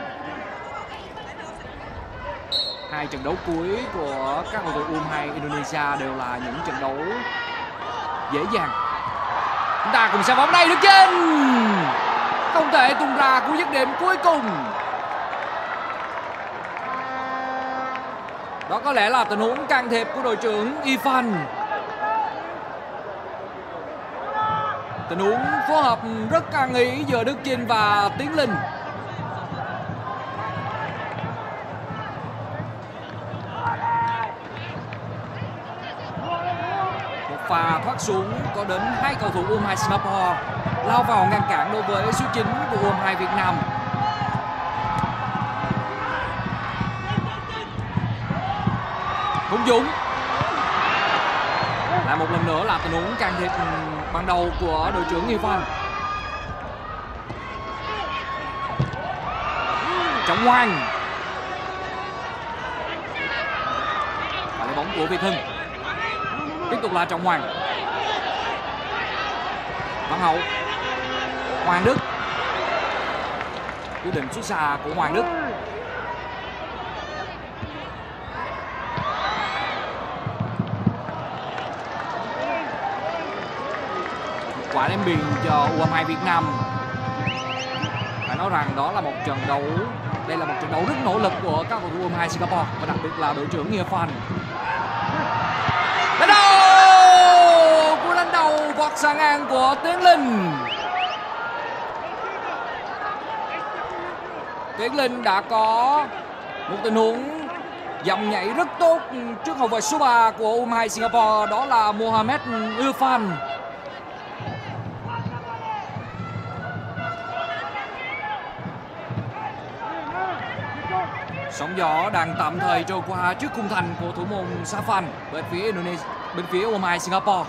Hai trận đấu cuối của các cầu thủ U hai mươi hai Indonesia đều là những trận đấu dễ dàng. Chúng ta cùng xem bóng đây, được trên, không thể tung ra cú dứt điểm cuối cùng. Đó có lẽ là tình huống can thiệp của đội trưởng Irfan. Tình huống phối hợp rất ăn ý giữa Đức Chinh và Tiến Linh. Một pha thoát xuống có đến hai cầu thủ U hai mươi hai Singapore lao vào ngăn cản đối với số chín của U hai mươi hai Việt Nam. Hùng Dũng. Lại một lần nữa là tình huống can thiệp ban đầu của đội trưởng Irfan. Trọng Ngoan. Và lấy bóng của Việt Hưng. Tiếp tục là Trọng Ngoan. Văn Hậu. Hoàng Đức. Quyết định xuất xa của Hoàng Đức. Quả ném biên cho U hai mươi hai Việt Nam. Phải nói rằng đó là một trận đấu, đây là một trận đấu rất nỗ lực của các cầu thủ U hai mươi hai Singapore và đặc biệt là đội trưởng Irfan. Đánh đầu, cú đánh đầu vọt sang ngang của Tiến Linh. Tiến Linh đã có một tình huống dòng nhảy rất tốt trước hậu vệ số ba của U hai mươi hai Singapore, đó là Mohamed Irfan. Sóng gió đang tạm thời trôi qua trước khung thành của thủ môn Safan bên phía Indonesia, bên phía u hai hai Singapore.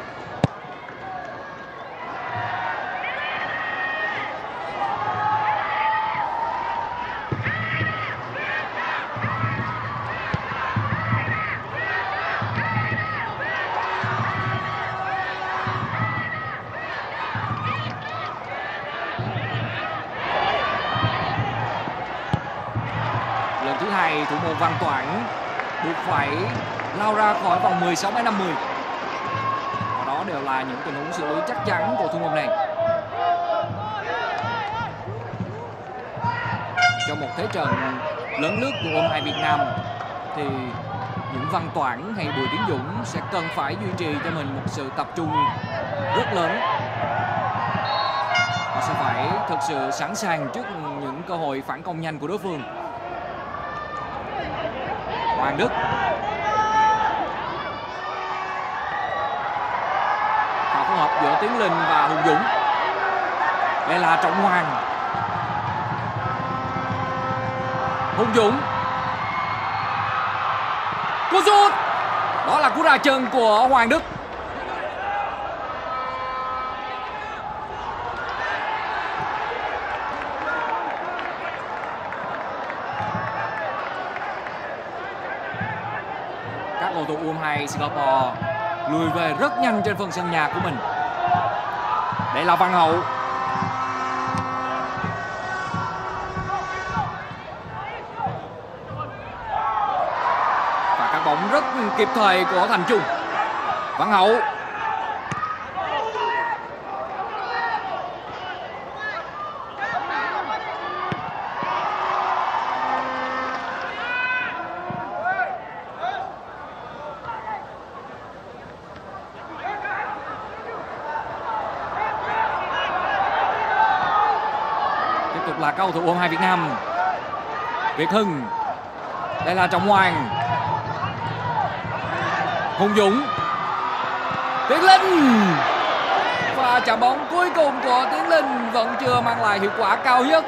Lần thứ hai thủ môn Văn Toản buộc phải lao ra khỏi vòng mười sáu năm mươi. Và đó đều là những tình huống xử lý chắc chắn của thủ môn này. Trong một thế trận lớn nước của u hai hai Việt Nam thì những Văn Toản hay Bùi Tiến Dũng sẽ cần phải duy trì cho mình một sự tập trung rất lớn. Họ sẽ phải thực sự sẵn sàng trước những cơ hội phản công nhanh của đối phương. Hoàng Đức pha phối hợp giữa Tiến Linh và Hùng Dũng. Đây là Trọng Hoàng. Hùng Dũng, cú sút, đó là cú ra chân của Hoàng Đức. Các cầu thủ u hai hai Singapore lùi về rất nhanh trên phần sân nhà của mình. Đây là Văn Hậu. Và các bóng rất kịp thời của Thành Trung. Văn Hậu. Là cầu thủ u hai hai Việt Nam. Việt Hưng. Đây là Trọng Hoàng. Hùng Dũng. Tiến Linh. Và chạm bóng cuối cùng của Tiến Linh vẫn chưa mang lại hiệu quả cao nhất.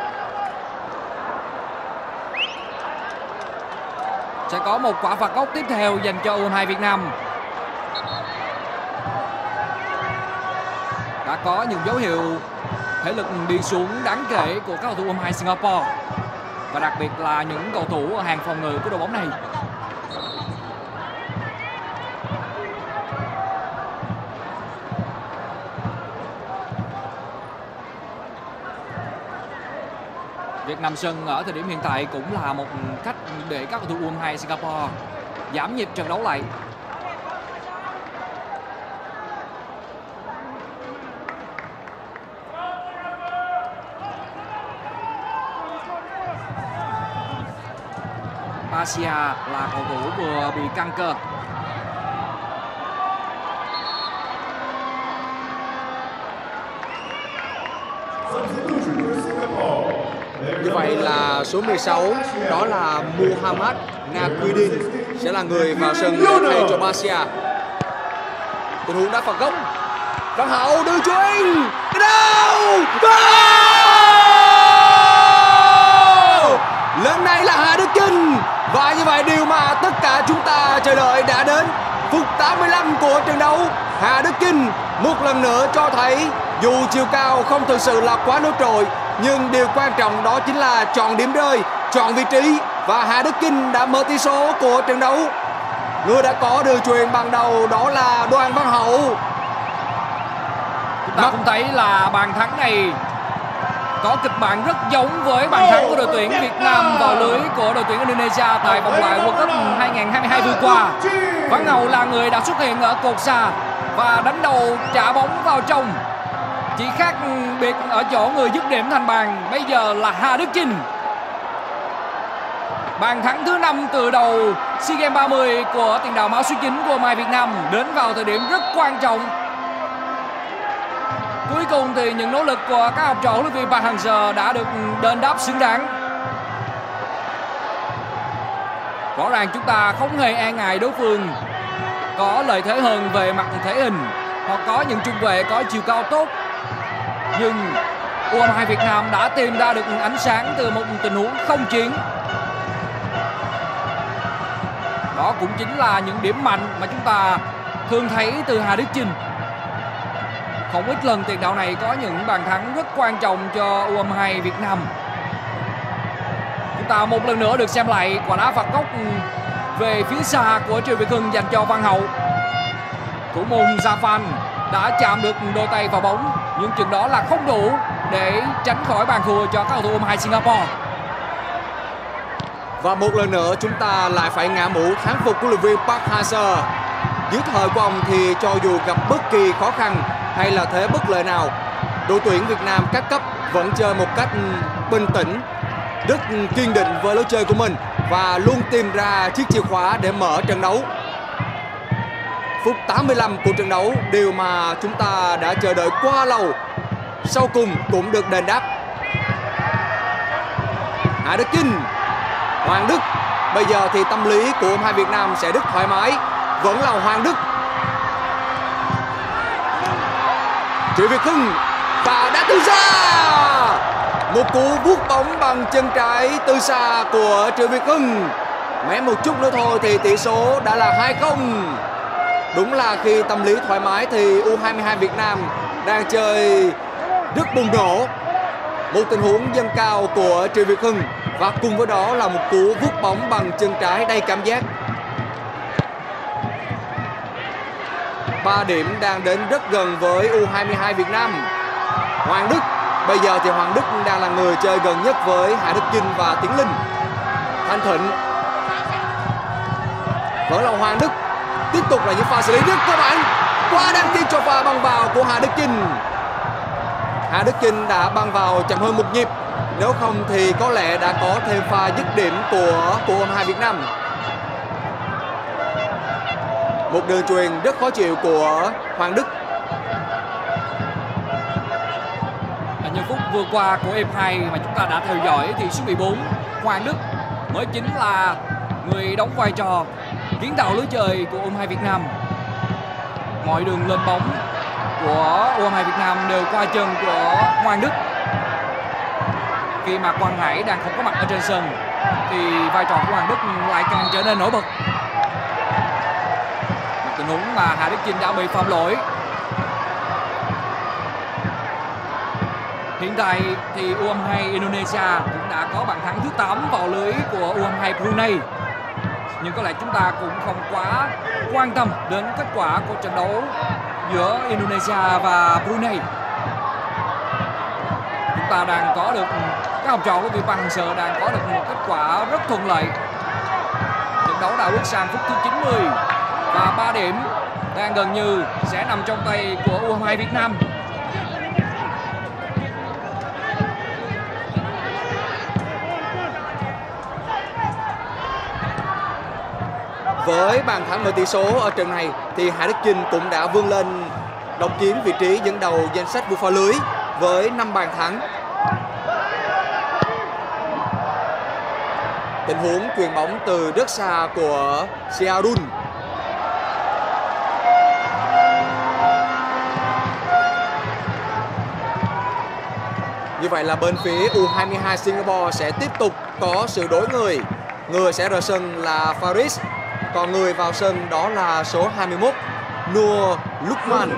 Sẽ có một quả phạt góc tiếp theo dành cho u hai hai Việt Nam. Đã có những dấu hiệu thể lực đi xuống đáng kể của các cầu thủ u hai hai Singapore, và đặc biệt là những cầu thủ ở hàng phòng ngự của đội bóng này. Việc nằm sân ở thời điểm hiện tại cũng là một cách để các cầu thủ u hai hai Singapore giảm nhịp trận đấu lại. Asia là cầu thủ vừa bị căng cơ. Như vậy là số mười sáu, đó là Muhammad Naquidin sẽ là người vào sân để thay cho Asia. Tình huống đá phạt góc. Văn Hậu đưa chuyền. Cái đâu? Lần này là Hà Đức Chinh. Và như vậy điều mà tất cả chúng ta chờ đợi đã đến. Phút tám mươi lăm của trận đấu, Hà Đức Chinh một lần nữa cho thấy dù chiều cao không thực sự là quá nổi trội, nhưng điều quan trọng đó chính là chọn điểm rơi, chọn vị trí. Và Hà Đức Chinh đã mở tỷ số của trận đấu. Người đã có đường chuyền ban đầu đó là Đoàn Văn Hậu. Chúng ta Mắt... cũng thấy là bàn thắng này có kịch bản rất giống với bàn thắng của đội tuyển Việt Nam vào lưới của đội tuyển Indonesia tại vòng loại World Cup hai không hai hai vừa qua. Văn Hậu là người đã xuất hiện ở cột xa và đánh đầu trả bóng vào trong. Chỉ khác biệt ở chỗ người dứt điểm thành bàn bây giờ là Hà Đức Chinh. Bàn thắng thứ năm từ đầu SEA Games ba mươi của tiền đạo áo số chín của u hai hai Việt Nam đến vào thời điểm rất quan trọng. Cuối cùng thì những nỗ lực của các học trò huấn luyện viên Park Hang-seo đã được đền đáp xứng đáng. Rõ ràng chúng ta không hề e ngại đối phương có lợi thế hơn về mặt thể hình hoặc có những trung vệ có chiều cao tốt. Nhưng u hai hai Việt Nam đã tìm ra được ánh sáng từ một tình huống không chiến. Đó cũng chính là những điểm mạnh mà chúng ta thường thấy từ Hà Đức Chinh. Không ít lần tiền đạo này có những bàn thắng rất quan trọng cho u hai hai Việt Nam. Chúng ta một lần nữa được xem lại quả đá phạt góc về phía xa của Triệu Việt Hưng dành cho Văn Hậu. Thủ môn Zafan đã chạm được đôi tay vào bóng, nhưng chừng đó là không đủ để tránh khỏi bàn thua cho các cầu thủ u hai hai Singapore. Và một lần nữa chúng ta lại phải ngã mũ thán phục của huấn luyện viên Park Hang-seo. Dưới thời của ông thì cho dù gặp bất kỳ khó khăn hay là thế bất lợi nào, đội tuyển Việt Nam các cấp vẫn chơi một cách bình tĩnh, rất kiên định với lối chơi của mình và luôn tìm ra chiếc chìa khóa để mở trận đấu. Phút tám mươi lăm của trận đấu, điều mà chúng ta đã chờ đợi quá lâu, sau cùng cũng được đền đáp. Hà Đức Chinh, Hoàng Đức. Bây giờ thì tâm lý của u hai hai Việt Nam sẽ rất thoải mái. Vẫn là Hoàng Đức. Triệu Việt Hưng và đá từ xa. Một cú vuốt bóng bằng chân trái từ xa của Triệu Việt Hưng. Mém một chút nữa thôi thì tỷ số đã là hai không. Đúng là khi tâm lý thoải mái thì u hai hai Việt Nam đang chơi rất bùng nổ. Một tình huống dâng cao của Triệu Việt Hưng và cùng với đó là một cú vuốt bóng bằng chân trái đầy cảm giác. Ba điểm đang đến rất gần với u hai hai Việt Nam. Hoàng Đức. Bây giờ thì Hoàng Đức đang là người chơi gần nhất với Hà Đức Chinh và Tiến Linh. Thanh Thịnh. Vẫn là Hoàng Đức. Tiếp tục là những pha xử lý rất cơ bản. Quá đáng tiếc cho pha băng vào của Hà Đức Chinh. Hà Đức Chinh đã băng vào chậm hơn một nhịp. Nếu không thì có lẽ đã có thêm pha dứt điểm của của u hai hai Việt Nam. Một đường chuyền rất khó chịu của Hoàng Đức. Ở những phút vừa qua của hiệp hai mà chúng ta đã theo dõi thì số mười bốn Hoàng Đức mới chính là người đóng vai trò kiến tạo lối chơi của u hai hai Việt Nam. Mọi đường lên bóng của u hai hai Việt Nam đều qua chân của Hoàng Đức. Khi mà Quang Hải đang không có mặt ở trên sân thì vai trò của Hoàng Đức lại càng trở nên nổi bật. Một tình huống mà Hà Đức Chinh đã bị phạm lỗi. Hiện tại thì u hai hai Indonesia cũng đã có bàn thắng thứ tám vào lưới của u hai hai Brunei. Nhưng có lẽ chúng ta cũng không quá quan tâm đến kết quả của trận đấu giữa Indonesia và Brunei. Chúng ta đang có được, các học trò của Việt Văn Hang-seo đang có được một kết quả rất thuận lợi. Trận đấu đã bước sang phút thứ chín mươi và ba điểm đang gần như sẽ nằm trong tay của u hai hai Việt Nam. Với bàn thắng mở tỷ số ở trận này thì Hà Đức Chinh cũng đã vươn lên độc chiếm vị trí dẫn đầu danh sách vua phá lưới với năm bàn thắng. Tình huống chuyền bóng từ rất xa của Siarun. Như vậy là bên phía u hai hai Singapore sẽ tiếp tục có sự đổi người. Người sẽ rời sân là Faris, còn người vào sân đó là số hai mươi mốt Nur Lukman.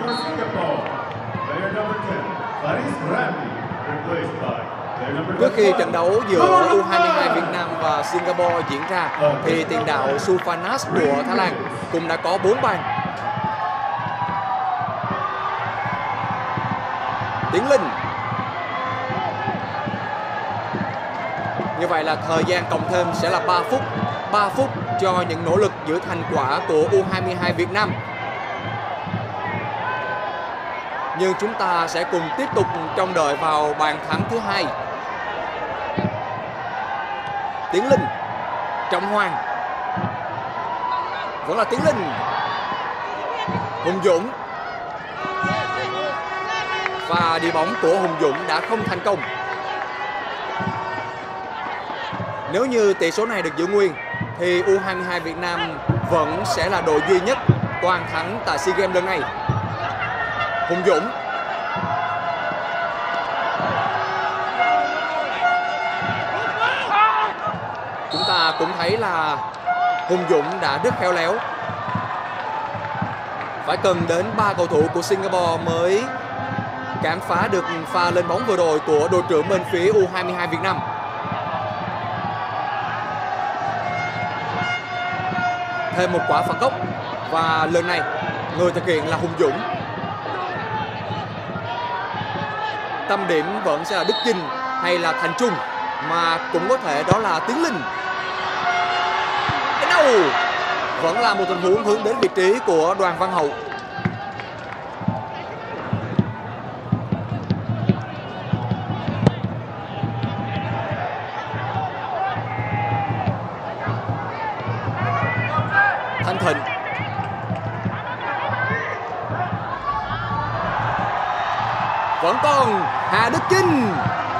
Trước khi trận đấu giữa u hai hai Việt Nam và Singapore diễn ra thì tiền đạo Supanas của Thái Lan cũng đã có bốn bàn. Tiến Linh. Như vậy là thời gian cộng thêm sẽ là ba phút. ba phút cho những nỗ lực giữ thành quả của u hai hai Việt Nam. Nhưng chúng ta sẽ cùng tiếp tục trông đợi vào bàn thắng thứ hai. Tiến Linh. Trọng Hoàng. Vẫn là Tiến Linh. Hùng Dũng. Và đi bóng của Hùng Dũng đã không thành công. Nếu như tỷ số này được giữ nguyên thì u hai hai Việt Nam vẫn sẽ là đội duy nhất toàn thắng tại SEA Games lần này. Hùng Dũng. Chúng ta cũng thấy là Hùng Dũng đã rất khéo léo. Phải cần đến ba cầu thủ của Singapore mới cản phá được pha lên bóng vừa rồi của đội trưởng bên phía U hai mươi hai Việt Nam. Thêm một quả phạt góc và lần này người thực hiện là Hùng Dũng. Tâm điểm vẫn sẽ là Đức Chinh hay là Thành Trung, mà cũng có thể đó là Tiến Linh. Đến đâu vẫn là một tình huống hướng đến vị trí của Đoàn Văn Hậu. Thanh Thịnh. Vẫn còn Hà Đức Chinh.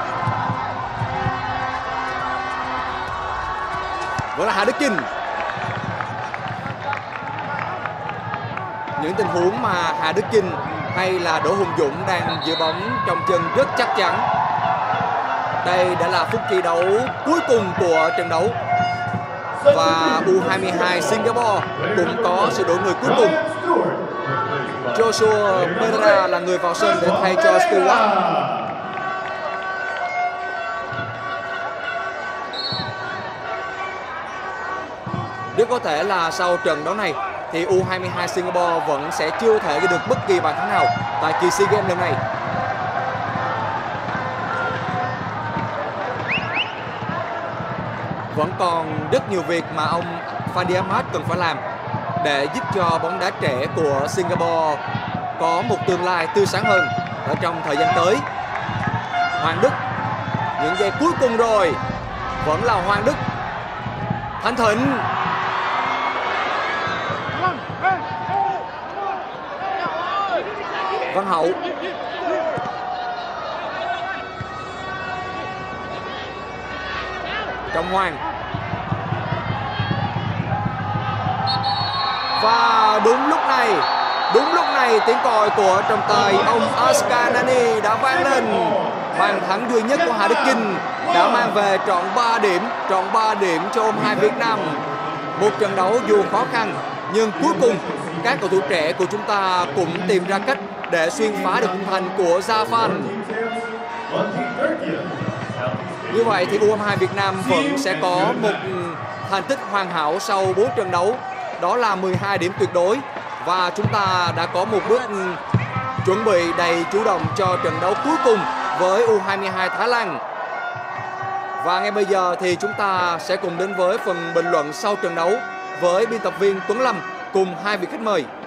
Vẫn là Hà Đức Chinh. Những tình huống mà Hà Đức Chinh hay là Đỗ Hùng Dũng đang giữ bóng trong chân rất chắc chắn. Đây đã là phút thi đấu cuối cùng của trận đấu. Và U hai mươi hai Singapore cũng có sự đổi người cuối cùng. Joshua Pereira là người vào sân để thay cho Stewart. Rất có thể là sau trận đấu này thì U hai mươi hai Singapore vẫn sẽ chưa thể ghi được bất kỳ bàn thắng nào tại kỳ SEA Games lần này. Vẫn còn rất nhiều việc mà ông Fandi Ahmad cần phải làm để giúp cho bóng đá trẻ của Singapore có một tương lai tươi sáng hơn ở trong thời gian tới. Hoàng Đức, những giây cuối cùng rồi, vẫn là Hoàng Đức. Thanh Thịnh. Văn Hậu. Trọng Hoàng. Và đúng lúc này, đúng lúc này tiếng còi của trọng tài ông Oscar Nani đã vang lên. Bàn thắng duy nhất của Hà Đức Chinh đã mang về trọn ba điểm, trọn ba điểm cho U hai mươi hai Việt Nam. Một trận đấu dù khó khăn nhưng cuối cùng các cầu thủ trẻ của chúng ta cũng tìm ra cách để xuyên phá được khung thành của Zafan. Như vậy thì U hai mươi hai Việt Nam vẫn sẽ có một thành tích hoàn hảo sau bốn trận đấu, đó là mười hai điểm tuyệt đối. Và chúng ta đã có một bước chuẩn bị đầy chủ động cho trận đấu cuối cùng với U hai mươi hai Thái Lan. Và ngay bây giờ thì chúng ta sẽ cùng đến với phần bình luận sau trận đấu với biên tập viên Tuấn Lâm cùng hai vị khách mời.